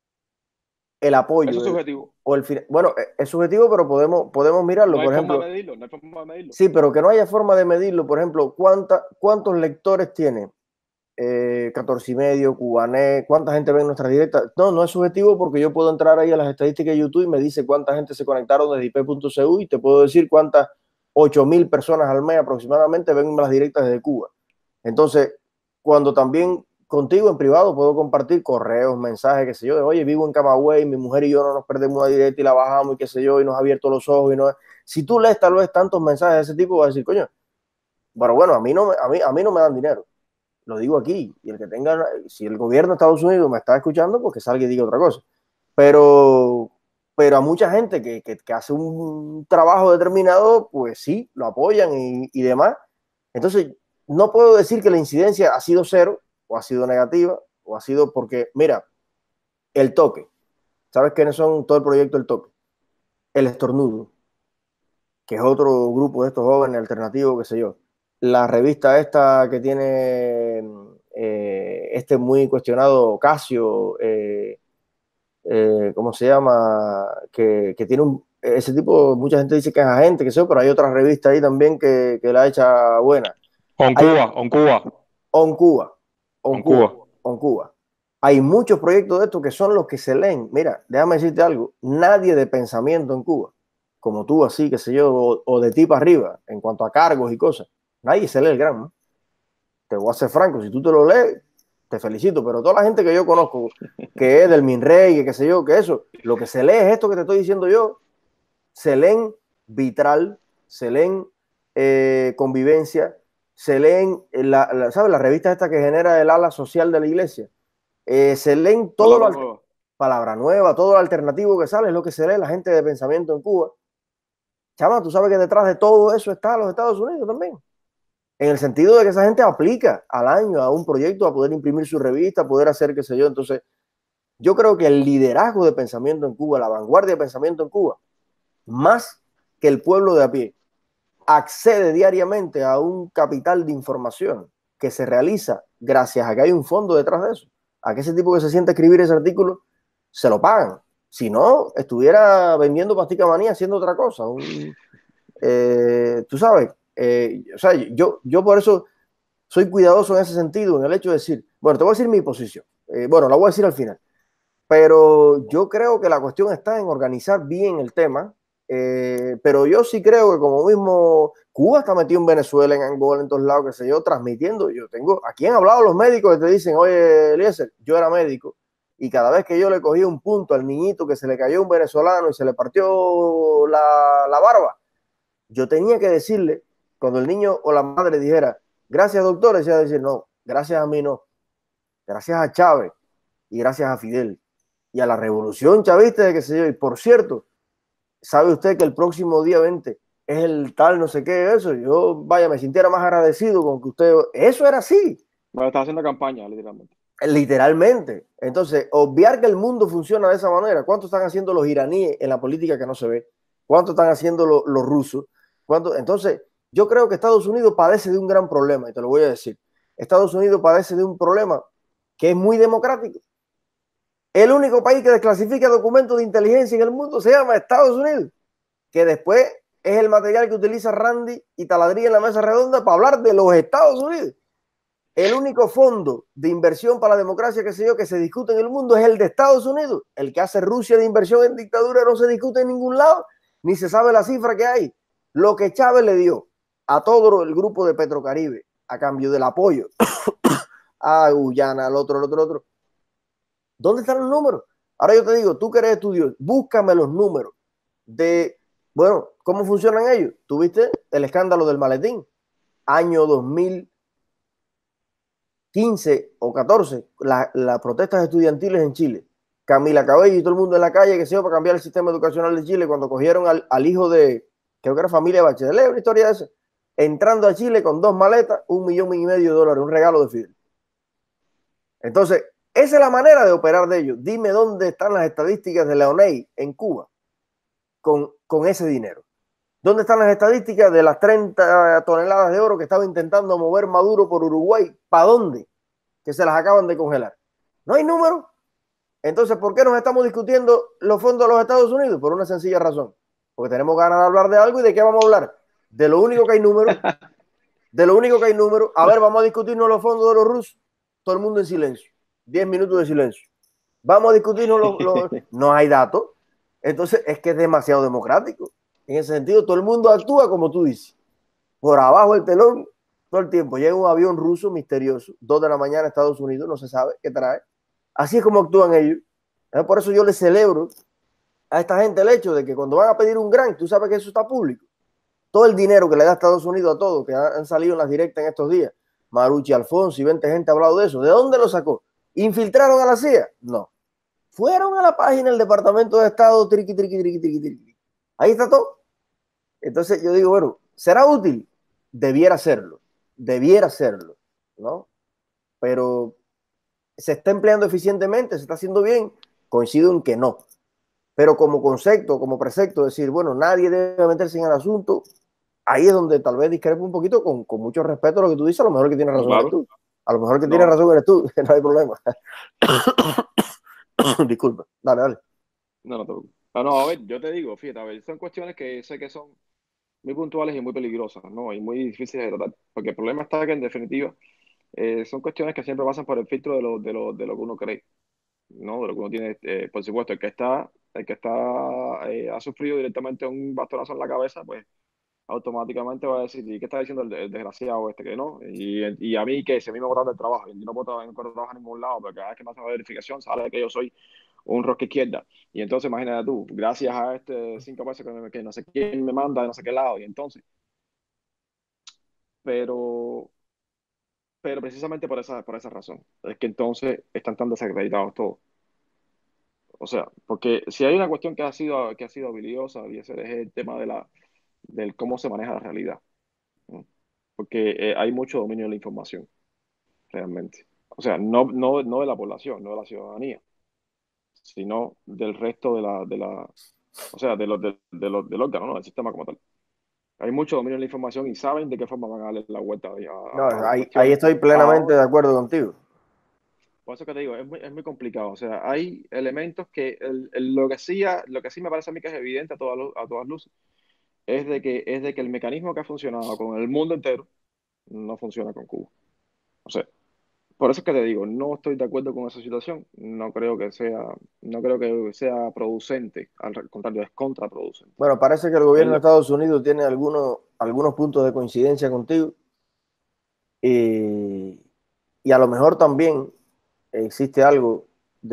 el apoyo? Eso es subjetivo. Bueno, es subjetivo, pero podemos mirarlo. No hay por forma ejemplo, de medirlo, no hay forma de medirlo. Sí, pero que no haya forma de medirlo. Por ejemplo, ¿cuántos lectores tiene 14 y medio, Cubanet? ¿Cuánta gente ve en nuestras directas? No es subjetivo, porque yo puedo entrar ahí a las estadísticas de YouTube y me dice cuánta gente se conectaron desde ip.cu y te puedo decir cuántas 8.000 personas al mes aproximadamente ven las directas desde Cuba. Entonces, cuando también contigo en privado puedo compartir correos, mensajes, qué sé yo, de oye, vivo en Camagüey, mi mujer y yo no nos perdemos una directa y la bajamos y qué sé yo, y nos ha abierto los ojos y no. Si tú lees tal vez tantos mensajes de ese tipo, vas a decir, coño, pero bueno, a mí no me dan dinero. Lo digo aquí, y el que tenga, si el gobierno de Estados Unidos me está escuchando, pues que salga y diga otra cosa. Pero a mucha gente que hace un trabajo determinado, pues sí, lo apoyan y demás. Entonces, no puedo decir que la incidencia ha sido cero, o ha sido negativa, o ha sido porque, mira, el toque. ¿Sabes quiénes son todo el proyecto El Toque? El Estornudo, que es otro grupo de estos jóvenes alternativos, qué sé yo. La revista esta que tiene este muy cuestionado Casio, ¿cómo se llama? Que tiene ese tipo, mucha gente dice que es agente, que sé yo, pero hay otra revista ahí también que la echa buena. On Cuba. Hay muchos proyectos de estos que son los que se leen. Mira, déjame decirte algo, nadie de pensamiento en Cuba como tú, así, qué sé yo, o de ti para arriba, en cuanto a cargos y cosas, nadie se lee el Gran, ¿no? Te voy a ser franco, si tú te lo lees, te felicito, pero toda la gente que yo conozco, que es del Minrey, que qué sé yo, que eso, lo que se lee es esto que te estoy diciendo yo, se leen Vitral, se leen Convivencia, se leen, ¿sabes? La revista esta que genera el ala social de la iglesia, se leen todo Palabra Nueva, todo lo alternativo que sale, es lo que se lee la gente de pensamiento en Cuba. Chama, tú sabes que detrás de todo eso está los Estados Unidos también. En el sentido de que esa gente aplica al año a un proyecto, a poder imprimir su revista, a poder hacer qué sé yo. Entonces, yo creo que el liderazgo de pensamiento en Cuba, la vanguardia de pensamiento en Cuba, más que el pueblo de a pie, accede diariamente a un capital de información que se realiza gracias a que hay un fondo detrás de eso. A que ese tipo que se siente a escribir ese artículo se lo pagan. Si no, estuviera vendiendo pastica manía haciendo otra cosa. Tú sabes, o sea, yo por eso soy cuidadoso en ese sentido, en el hecho de decir, bueno, te voy a decir mi posición. Bueno, la voy a decir al final. Pero yo creo que la cuestión está en organizar bien el tema. Pero yo sí creo que como mismo Cuba está metido en Venezuela, en Angola, en todos lados, que sé yo, transmitiendo. Yo tengo, aquí han hablado los médicos que te dicen, oye, Eliezer, yo era médico y cada vez que yo le cogía un punto al niñito que se le cayó un venezolano y se le partió la barba, yo tenía que decirle, cuando el niño o la madre dijera, gracias doctor, decía decir, no, gracias a mí no, gracias a Chávez y gracias a Fidel y a la revolución chavista de qué sé yo. Y por cierto, ¿sabe usted que el próximo día 20 es el tal no sé qué eso? Yo, vaya, me sintiera más agradecido con que usted... Eso era así. Bueno, está haciendo campaña, literalmente. Literalmente. Entonces, obviar que el mundo funciona de esa manera. ¿Cuánto están haciendo los iraníes en la política que no se ve? ¿Cuánto están haciendo los rusos? ¿Cuánto? Entonces, yo creo que Estados Unidos padece de un gran problema, y te lo voy a decir. Estados Unidos padece de un problema que es muy democrático. El único país que desclasifica documentos de inteligencia en el mundo se llama Estados Unidos, que después es el material que utiliza Randy y Taladría en la mesa redonda para hablar de los Estados Unidos. El único fondo de inversión para la democracia que se discute en el mundo es el de Estados Unidos. El que hace Rusia de inversión en dictadura no se discute en ningún lado, ni se sabe la cifra que hay. Lo que Chávez le dio a todo el grupo de Petrocaribe a cambio del apoyo a Guyana, al otro. ¿Dónde están los números? Ahora yo te digo, tú que eres estudioso, búscame los números de, bueno, ¿cómo funcionan ellos? ¿Tuviste el escándalo del maletín? Año 2015 o 14, las protestas estudiantiles en Chile. Camila Cabello y todo el mundo en la calle, que se iba para cambiar el sistema educacional de Chile cuando cogieron al hijo de, creo que era familia Bachelet, una historia de esa, entrando a Chile con 2 maletas, $1,5 millones, un regalo de Fidel. Entonces, esa es la manera de operar de ellos. Dime dónde están las estadísticas de la ONEI en Cuba con ese dinero. ¿Dónde están las estadísticas de las 30 toneladas de oro que estaba intentando mover Maduro por Uruguay? ¿Para dónde? Que se las acaban de congelar. No hay número. Entonces, ¿por qué nos estamos discutiendo los fondos de los Estados Unidos? Por una sencilla razón. Porque tenemos ganas de hablar de algo. ¿Y de qué vamos a hablar? De lo único que hay número. De lo único que hay número. A ver, vamos a discutirnos los fondos de los rusos. Todo el mundo en silencio. 10 minutos de silencio. Vamos a discutirnos no hay datos. Entonces, es que es demasiado democrático. En ese sentido, todo el mundo actúa como tú dices. Por abajo del telón, todo el tiempo. Llega un avión ruso misterioso, 2 de la mañana, Estados Unidos, no se sabe qué trae. Así es como actúan ellos. Por eso yo les celebro a esta gente el hecho de que cuando van a pedir un grant, tú sabes que eso está público. Todo el dinero que le da Estados Unidos a todos, que han salido en las directas en estos días, Marucci Alfonso y 20 gente ha hablado de eso. ¿De dónde lo sacó? ¿Infiltraron a la CIA? No. Fueron a la página del Departamento de Estado, triqui. Ahí está todo. Entonces yo digo, bueno, ¿será útil? Debiera serlo, ¿no? Pero ¿se está empleando eficientemente? ¿Se está haciendo bien? Coincido en que no. Pero como concepto, como precepto, decir, bueno, nadie debe meterse en el asunto, ahí es donde tal vez discrepo un poquito con mucho respeto a lo que tú dices, a lo mejor que tienes razón Claro. eres tú. A lo mejor que tienes razón eres tú, no hay problema. Disculpa, dale. No te preocupes. No, a ver, yo te digo, fíjate, a ver, son cuestiones que sé que son muy puntuales y muy peligrosas, ¿no? Y muy difíciles de tratar. Porque el problema está que, en definitiva, son cuestiones que siempre pasan por el filtro de lo que uno cree, ¿no? De lo que uno tiene, por supuesto, el que está el que está, ha sufrido directamente un bastonazo en la cabeza, pues automáticamente va a decir, ¿y qué está diciendo el desgraciado este que no? Y a mí que si a mí me botan del trabajo, y yo no puedo trabajar en ningún lado, porque cada vez que me hacen la verificación sale que yo soy un rosca izquierda. Y entonces imagínate tú, gracias a este 5 pesos que no sé quién me manda de no sé qué lado, y entonces, pero, pero precisamente por esa razón, es que entonces están tan desacreditados todos. O sea, porque si hay una cuestión que ha sido habilidosa, y ese es el tema del cómo se maneja la realidad, ¿no? Porque hay mucho dominio de la información, realmente. O sea, no de la población, no de la ciudadanía, sino del resto o sea, del órgano, ¿no? Del sistema como tal. Hay mucho dominio de la información y saben de qué forma van a darle la vuelta a No, las ahí cuestiones. estoy plenamente de acuerdo contigo. Por eso que te digo, es muy complicado. O sea, hay elementos que lo que sí me parece a mí que es evidente a todas luces es de que el mecanismo que ha funcionado con el mundo entero no funciona con Cuba. O sea, por eso es que te digo, no estoy de acuerdo con esa situación. No creo que sea producente. Al contrario, es contraproducente. Bueno, parece que el gobierno de Estados Unidos tiene algunos puntos de coincidencia contigo y a lo mejor también existe algo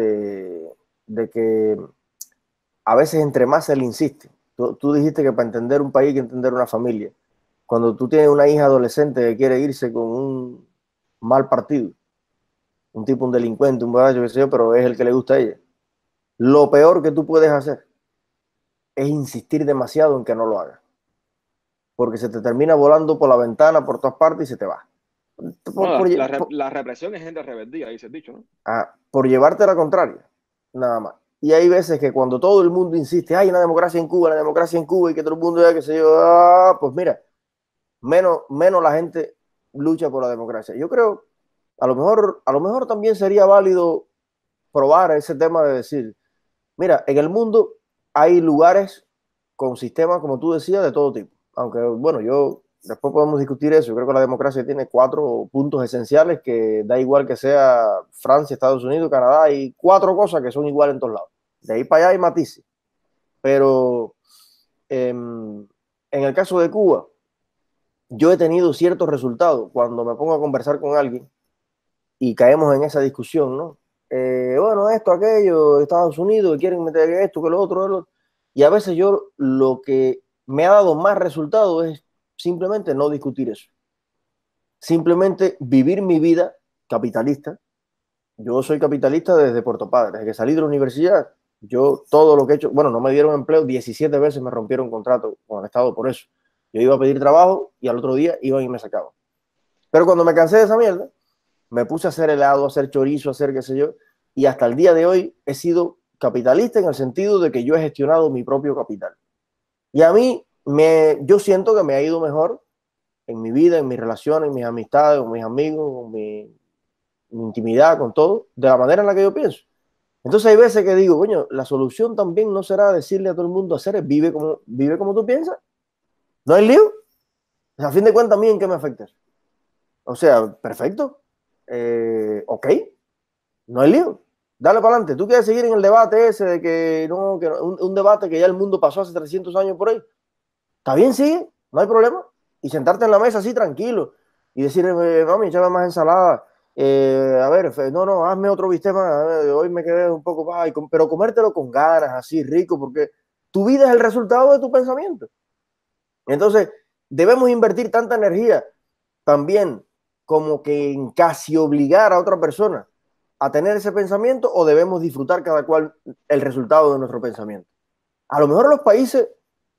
de que a veces entre más se le insiste. Tú dijiste que para entender un país hay que entender una familia. Cuando tú tienes una hija adolescente que quiere irse con un mal partido, un tipo, un delincuente, un borracho, qué sé yo, pero es el que le gusta a ella, lo peor que tú puedes hacer es insistir demasiado en que no lo haga, porque se te termina volando por la ventana, por todas partes y se te va. La represión es gente rebeldía, dice el dicho, ¿no? Por llevarte a la contraria, nada más. Y hay veces que cuando todo el mundo insiste, hay una democracia en Cuba, la democracia en Cuba, y que todo el mundo diga que se yo, pues mira, menos la gente lucha por la democracia. Yo creo, a lo mejor también sería válido probar ese tema de decir, mira, en el mundo hay lugares con sistemas, como tú decías, de todo tipo. Aunque, bueno, después podemos discutir eso. Yo creo que la democracia tiene 4 puntos esenciales que da igual que sea Francia, Estados Unidos, Canadá, hay 4 cosas que son iguales en todos lados. De ahí para allá hay matices. Pero en el caso de Cuba, yo he tenido ciertos resultados cuando me pongo a conversar con alguien y caemos en esa discusión, ¿no? Bueno, esto, aquello, Estados Unidos, que quieren meter esto, que lo otro. Y a veces yo lo que me ha dado más resultado es simplemente no discutir eso. Simplemente vivir mi vida capitalista. Yo soy capitalista desde Puerto Padre, desde que salí de la universidad. Yo todo lo que he hecho, bueno, no me dieron empleo, 17 veces me rompieron contrato con el Estado por eso. Yo iba a pedir trabajo y al otro día iban y me sacaban. Pero cuando me cansé de esa mierda, me puse a hacer helado, a hacer chorizo, a hacer qué sé yo, y hasta el día de hoy he sido capitalista en el sentido de que yo he gestionado mi propio capital. Y a mí, yo siento que me ha ido mejor en mi vida, en mis relaciones, en mis amistades, con mis amigos, con mi intimidad, con todo, de la manera en la que yo pienso. Entonces hay veces que digo, coño, la solución también no será decirle a todo el mundo hacer, vive como tú piensas. ¿No hay lío? O sea, a fin de cuentas, ¿a mí en qué me afecta? O sea, perfecto. Ok, no hay lío. Dale para adelante. ¿Tú quieres seguir en el debate ese de que un debate que ya el mundo pasó hace 300 años por ahí? Está bien, sigue, no hay problema. Y sentarte en la mesa así tranquilo y decir, mami, échame más ensalada. A ver, no, hazme otro bistec más. Hoy me quedé un poco más, pero comértelo con ganas, así rico, porque tu vida es el resultado de tu pensamiento. Entonces, debemos invertir tanta energía también como que en casi obligar a otra persona a tener ese pensamiento, o debemos disfrutar cada cual el resultado de nuestro pensamiento. A lo mejor los países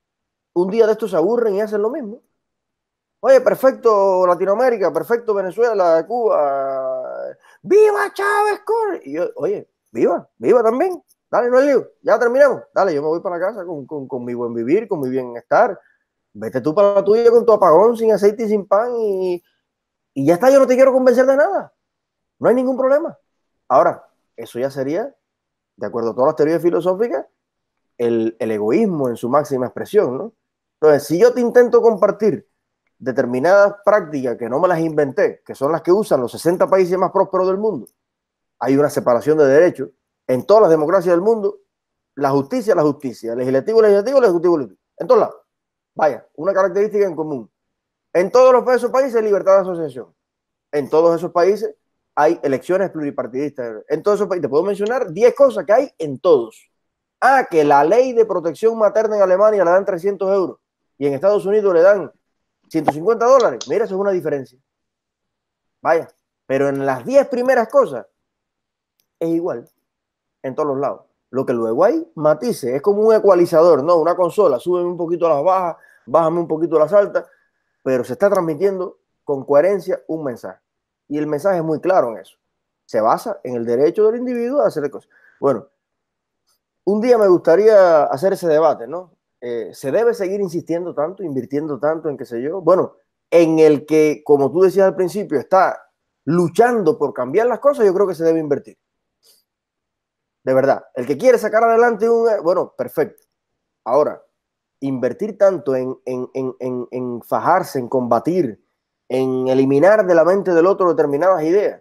un día de estos se aburren y hacen lo mismo. Oye, perfecto Latinoamérica, perfecto Venezuela, Cuba, ¡viva Chávez! Y yo, oye, viva también, dale, no hay lío, ya terminamos, dale, yo me voy para la casa con mi buen vivir, con mi bienestar, vete tú para la tuya con tu apagón sin aceite y sin pan y ya está, yo no te quiero convencer de nada, no hay ningún problema. Ahora, eso ya sería, de acuerdo a todas las teorías filosóficas, el egoísmo en su máxima expresión, ¿no? Entonces, si yo te intento compartir determinadas prácticas que no me las inventé, que son las que usan los 60 países más prósperos del mundo, hay una separación de derechos en todas las democracias del mundo, la justicia, el legislativo, el ejecutivo. En todos lados. Vaya, una característica en común. En todos esos países, libertad de asociación. En todos esos países hay elecciones pluripartidistas. En todos esos países, te puedo mencionar 10 cosas que hay en todos. Que la ley de protección materna en Alemania le dan 300 euros y en Estados Unidos le dan $150. Mira, eso es una diferencia. Vaya, pero en las 10 primeras cosas es igual en todos los lados. Lo que luego hay matices, es como un ecualizador, ¿no? Una consola, súbeme un poquito las bajas, bájame un poquito las altas, pero se está transmitiendo con coherencia un mensaje. Y el mensaje es muy claro en eso. Se basa en el derecho del individuo a hacer cosas. Bueno, un día me gustaría hacer ese debate, ¿no? ¿Se debe seguir insistiendo tanto, invirtiendo tanto en qué sé yo? Bueno, en el que, como tú decías al principio, está luchando por cambiar las cosas, yo creo que se debe invertir. De verdad, el que quiere sacar adelante bueno, perfecto. Ahora, invertir tanto en fajarse, en combatir, en eliminar de la mente del otro determinadas ideas.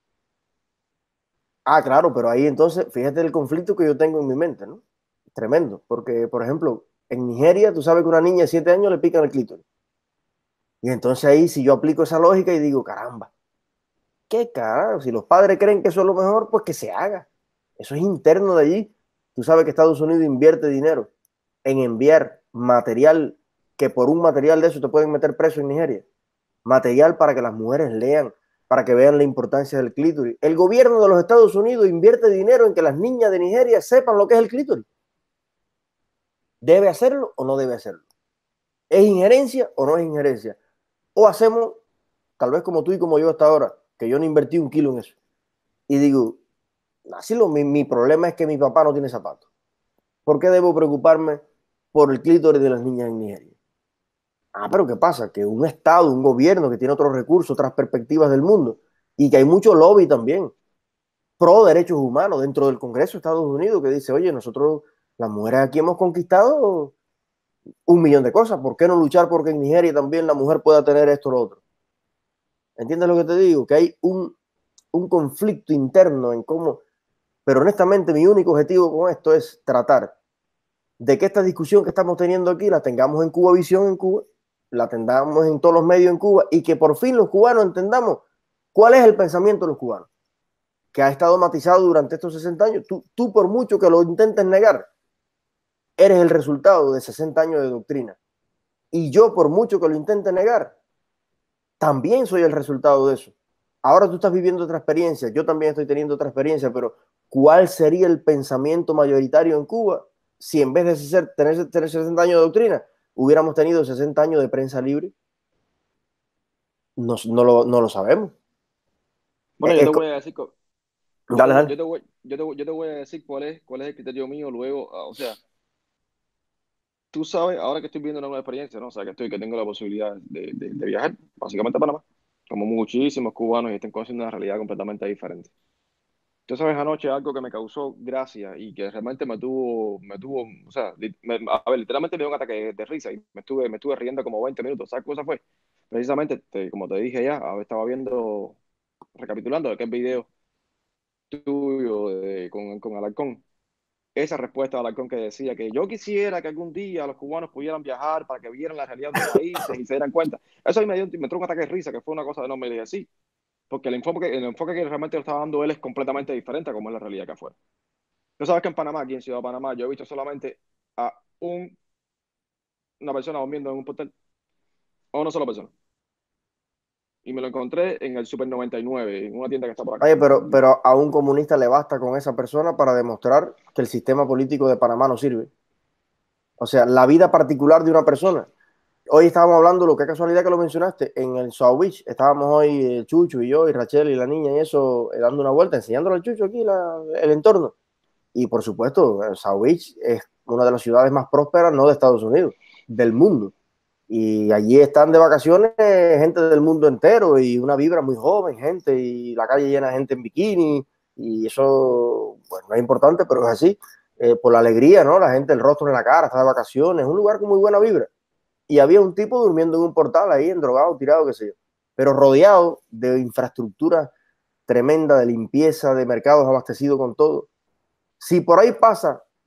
Claro, pero ahí entonces, fíjate el conflicto que yo tengo en mi mente, ¿no? Tremendo, porque, por ejemplo, en Nigeria, tú sabes que una niña de 7 años le pican el clítoris. Y entonces ahí, si yo aplico esa lógica y digo, caramba, qué carajo, si los padres creen que eso es lo mejor, pues que se haga. Eso es interno de allí. Tú sabes que Estados Unidos invierte dinero en enviar material, que por un material de eso te pueden meter preso en Nigeria. Material para que las mujeres lean, para que vean la importancia del clítoris. El gobierno de los Estados Unidos invierte dinero en que las niñas de Nigeria sepan lo que es el clítoris. ¿Debe hacerlo o no debe hacerlo? ¿Es injerencia o no es injerencia? O hacemos, tal vez como tú y como yo hasta ahora, que yo no invertí un kilo en eso. Y digo, así mi problema es que mi papá no tiene zapatos. ¿Por qué debo preocuparme por el clítoris de las niñas en Nigeria? Pero ¿qué pasa? Que un Estado, un gobierno que tiene otros recursos, otras perspectivas del mundo, y que hay mucho lobby también pro derechos humanos dentro del Congreso de Estados Unidos que dice, oye, nosotros las mujeres aquí hemos conquistado 1.000.000 de cosas, ¿por qué no luchar porque en Nigeria también la mujer pueda tener esto o lo otro? ¿Entiendes lo que te digo? Que hay un conflicto interno en cómo, pero honestamente mi único objetivo con esto es tratar de que esta discusión que estamos teniendo aquí la tengamos en Cuba Visión en Cuba, la tengamos en todos los medios en Cuba y que por fin los cubanos entendamos cuál es el pensamiento de los cubanos, que ha estado matizado durante estos 60 años. Tú por mucho que lo intentes negar, eres el resultado de 60 años de doctrina. Y yo por mucho que lo intente negar, también soy el resultado de eso. Ahora tú estás viviendo otra experiencia, yo también estoy teniendo otra experiencia, pero ¿cuál sería el pensamiento mayoritario en Cuba si en vez de tener 60 años de doctrina, hubiéramos tenido 60 años de prensa libre? No lo sabemos. Bueno, yo te voy a decir, dale. yo te voy a decir cuál es el criterio mío luego, o sea, tú sabes, ahora que estoy viendo una nueva experiencia, ¿no? O sea, que tengo la posibilidad de viajar, básicamente a Panamá, como muchísimos cubanos y están conociendo una realidad completamente diferente. Tú sabes, anoche algo que me causó gracia y que realmente me tuvo, o sea, a ver, literalmente me dio un ataque de risa y me estuve riendo como 20 minutos. ¿Sabes qué cosa fue? Precisamente, como te dije ya, estaba viendo, recapitulando aquel video tuyo con Alarcón. Esa respuesta de Alarcón que decía que yo quisiera que algún día los cubanos pudieran viajar para que vieran la realidad de los países y se dieran cuenta. Eso ahí me entró un ataque de risa, que fue una cosa de no me dije sí. Porque el enfoque que realmente lo estaba dando él es completamente diferente a como es la realidad que afuera. Tú sabes que en Panamá, aquí en Ciudad de Panamá, yo he visto solamente a una persona durmiendo en un hotel, o una sola persona. Y me lo encontré en el Super 99, en una tienda que está por acá. Oye, pero a un comunista le basta con esa persona para demostrar que el sistema político de Panamá no sirve. O sea, la vida particular de una persona. Hoy estábamos hablando, lo que casualidad que lo mencionaste, en el South Beach. Estábamos hoy Chucho y yo y Rachel y la niña y eso, dando una vuelta, enseñándole al Chucho aquí el entorno. Y por supuesto, South Beach es una de las ciudades más prósperas, no de Estados Unidos, del mundo. Y allí están de vacaciones gente del mundo entero y una vibra muy joven, gente, y la calle llena de gente en bikini. Y eso, bueno, no es importante, pero es así. Por la alegría, ¿no? La gente, el rostro en la cara, está de vacaciones, un lugar con muy buena vibra. Y había un tipo durmiendo en un portal ahí, endrogado, tirado, qué sé yo, pero rodeado de infraestructura tremenda, de limpieza, de mercados abastecidos con todo. Si por ahí pasa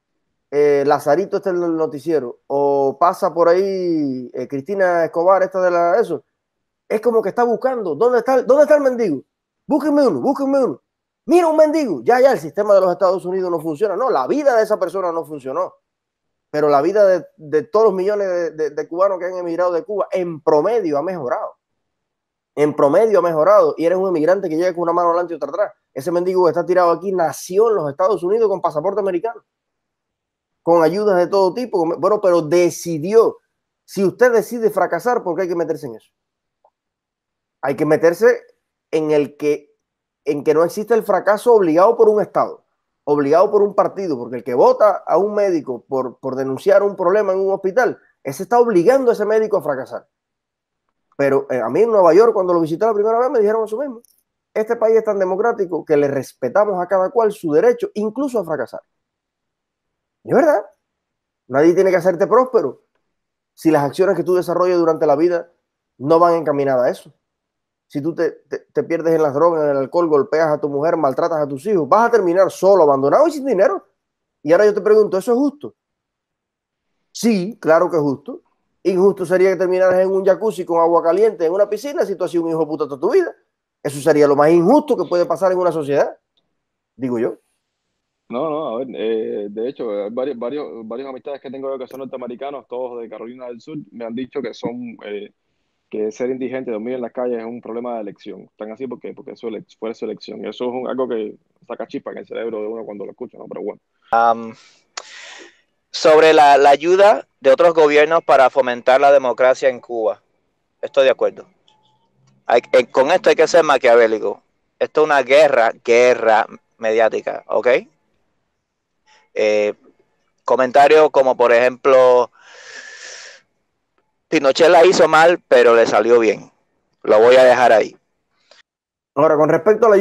Lazarito este en el noticiero, o pasa por ahí Cristina Escobar, esta de la eso, es como que está buscando, ¿dónde está el mendigo? Búsquenme uno, búsquenme uno. Mira un mendigo, ya el sistema de los Estados Unidos no funciona. No, la vida de esa persona no funcionó, pero la vida de todos los millones de cubanos que han emigrado de Cuba en promedio ha mejorado. En promedio ha mejorado, y eres un inmigrante que llega con una mano adelante y otra atrás. Ese mendigo que está tirado aquí nació en los Estados Unidos con pasaporte americano, con ayudas de todo tipo, bueno, pero decidió. Si usted decide fracasar, ¿por qué hay que meterse en eso? Hay que meterse en que no existe el fracaso obligado por un Estado, obligado por un partido, porque el que vota a un médico por denunciar un problema en un hospital, ese está obligando a ese médico a fracasar. Pero a mí en Nueva York, cuando lo visité la primera vez, me dijeron eso mismo. Este país es tan democrático que le respetamos a cada cual su derecho, incluso a fracasar. Y es verdad, nadie tiene que hacerte próspero si las acciones que tú desarrollas durante la vida no van encaminadas a eso. Si tú te pierdes en las drogas, en el alcohol, golpeas a tu mujer, maltratas a tus hijos, vas a terminar solo, abandonado y sin dinero. Y ahora yo te pregunto, ¿eso es justo? Sí, claro que es justo. Injusto sería que terminaras en un jacuzzi con agua caliente en una piscina si tú has sido un hijo de puta toda tu vida. Eso sería lo más injusto que puede pasar en una sociedad, digo yo. No, a ver, de hecho, varios amistades que tengo yo que son norteamericanos, todos de Carolina del Sur, me han dicho que que ser indigente, dormir en las calles es un problema de elección. Están así porque fue su elección. Y eso es algo que saca chispa en el cerebro de uno cuando lo escucha, ¿no? Pero bueno. Sobre la ayuda de otros gobiernos para fomentar la democracia en Cuba. Estoy de acuerdo. Con esto hay que ser maquiavélico. Esto es una guerra mediática, ¿ok? Comentarios como, por ejemplo, Pinochet la hizo mal, pero le salió bien. Lo voy a dejar ahí. Ahora, con respecto a la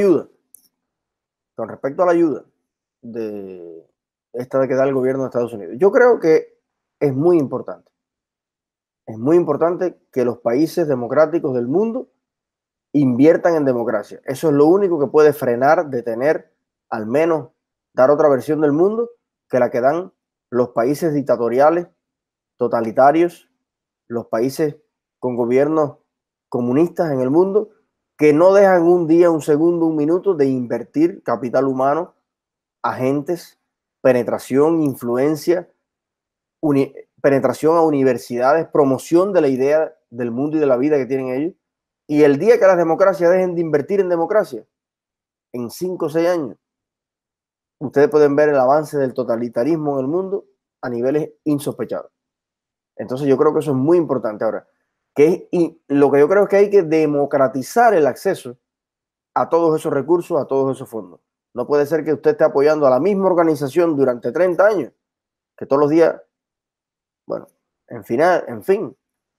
ayuda de esta que da el gobierno de Estados Unidos, yo creo que es muy importante. Es muy importante que los países democráticos del mundo inviertan en democracia. Eso es lo único que puede frenar, detener, al menos dar otra versión del mundo que la que dan los países dictatoriales, totalitarios, los países con gobiernos comunistas en el mundo, que no dejan un día, un segundo, un minuto de invertir capital humano, agentes, penetración, influencia, penetración a universidades, promoción de la idea del mundo y de la vida que tienen ellos. Y el día que las democracias dejen de invertir en democracia, en 5 o 6 años, ustedes pueden ver el avance del totalitarismo en el mundo a niveles insospechados. Entonces yo creo que eso es muy importante ahora. Y lo que yo creo es que hay que democratizar el acceso a todos esos recursos, a todos esos fondos. No puede ser que usted esté apoyando a la misma organización durante 30 años, que todos los días, bueno, en fin,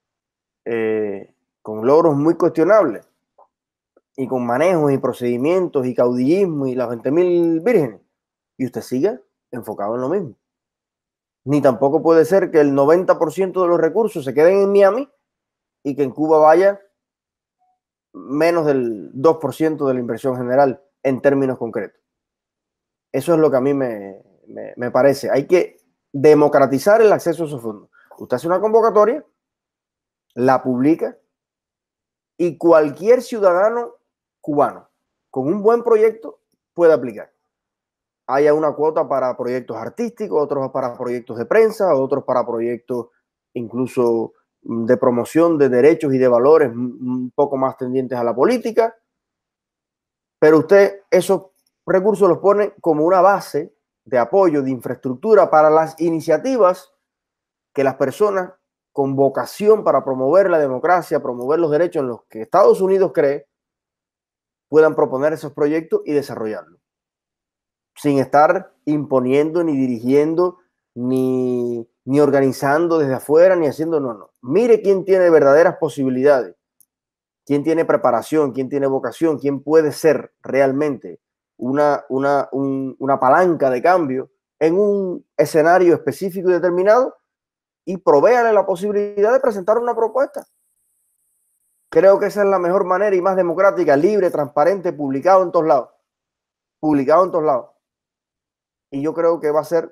con logros muy cuestionables y con manejos y procedimientos y caudillismo y las 20.000 vírgenes, y usted siga enfocado en lo mismo. Ni tampoco puede ser que el 90% de los recursos se queden en Miami y que en Cuba vaya menos del 2% de la inversión general en términos concretos. Eso es lo que a mí me parece. Hay que democratizar el acceso a esos fondos. Usted hace una convocatoria, la publica y cualquier ciudadano cubano con un buen proyecto puede aplicar. Haya una cuota para proyectos artísticos, otros para proyectos de prensa, otros para proyectos incluso de promoción de derechos y de valores un poco más tendientes a la política. Pero usted esos recursos los pone como una base de apoyo, de infraestructura para las iniciativas que las personas con vocación para promover la democracia, promover los derechos en los que Estados Unidos cree, puedan proponer esos proyectos y desarrollarlos, sin estar imponiendo, ni dirigiendo, ni organizando desde afuera, ni haciendo, no. Mire quién tiene verdaderas posibilidades, quién tiene preparación, quién tiene vocación, quién puede ser realmente una palanca de cambio en un escenario específico y determinado, y provéale la posibilidad de presentar una propuesta. Creo que esa es la mejor manera y más democrática, libre, transparente, publicado en todos lados. Y yo creo que va a ser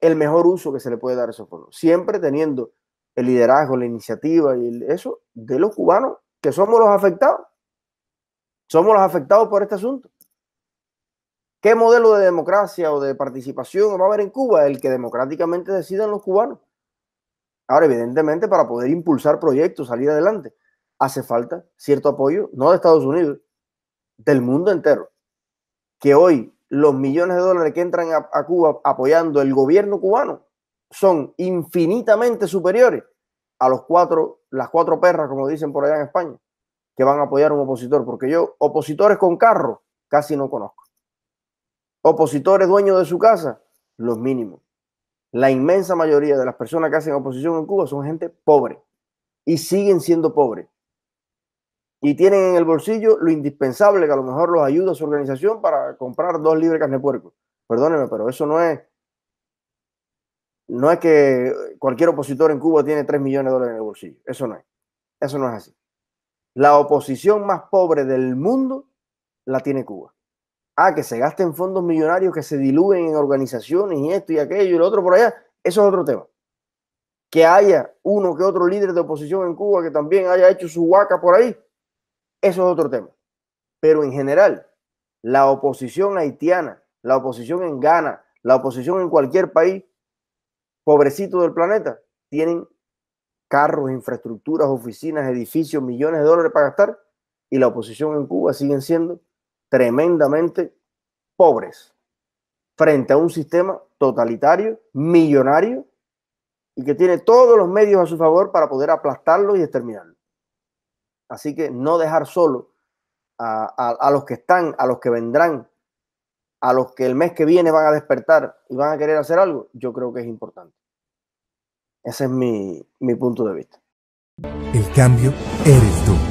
el mejor uso que se le puede dar a esos fondos, siempre teniendo el liderazgo, la iniciativa y eso de los cubanos, que somos los afectados. Somos los afectados por este asunto. ¿Qué modelo de democracia o de participación va a haber en Cuba? El que democráticamente decidan los cubanos. Ahora, evidentemente, para poder impulsar proyectos, salir adelante, hace falta cierto apoyo, no de Estados Unidos, del mundo entero. Que hoy los millones de dólares que entran a Cuba apoyando el gobierno cubano son infinitamente superiores a las cuatro perras, como dicen por allá en España, que van a apoyar a un opositor. Porque yo, opositores con carro, casi no conozco. Opositores dueños de su casa, los mínimos. La inmensa mayoría de las personas que hacen oposición en Cuba son gente pobre y siguen siendo pobres. Y tienen en el bolsillo lo indispensable que a lo mejor los ayuda a su organización para comprar 2 libras de carne de puerco. Perdónenme, pero eso no es que cualquier opositor en Cuba tiene 3 millones de dólares en el bolsillo. Eso no es así. La oposición más pobre del mundo la tiene Cuba. Que se gasten fondos millonarios que se dilúen en organizaciones y esto y aquello y lo otro por allá, eso es otro tema. Que haya uno que otro líder de oposición en Cuba que también haya hecho su huaca por ahí, eso es otro tema. Pero en general, la oposición haitiana, la oposición en Ghana, la oposición en cualquier país pobrecito del planeta, tienen carros, infraestructuras, oficinas, edificios, millones de dólares para gastar, y la oposición en Cuba siguen siendo tremendamente pobres frente a un sistema totalitario, millonario, y que tiene todos los medios a su favor para poder aplastarlo y exterminarlo. Así que no dejar solo a los que están, a los que vendrán, a los que el mes que viene van a despertar y van a querer hacer algo, yo creo que es importante. Ese es mi punto de vista. El cambio eres tú.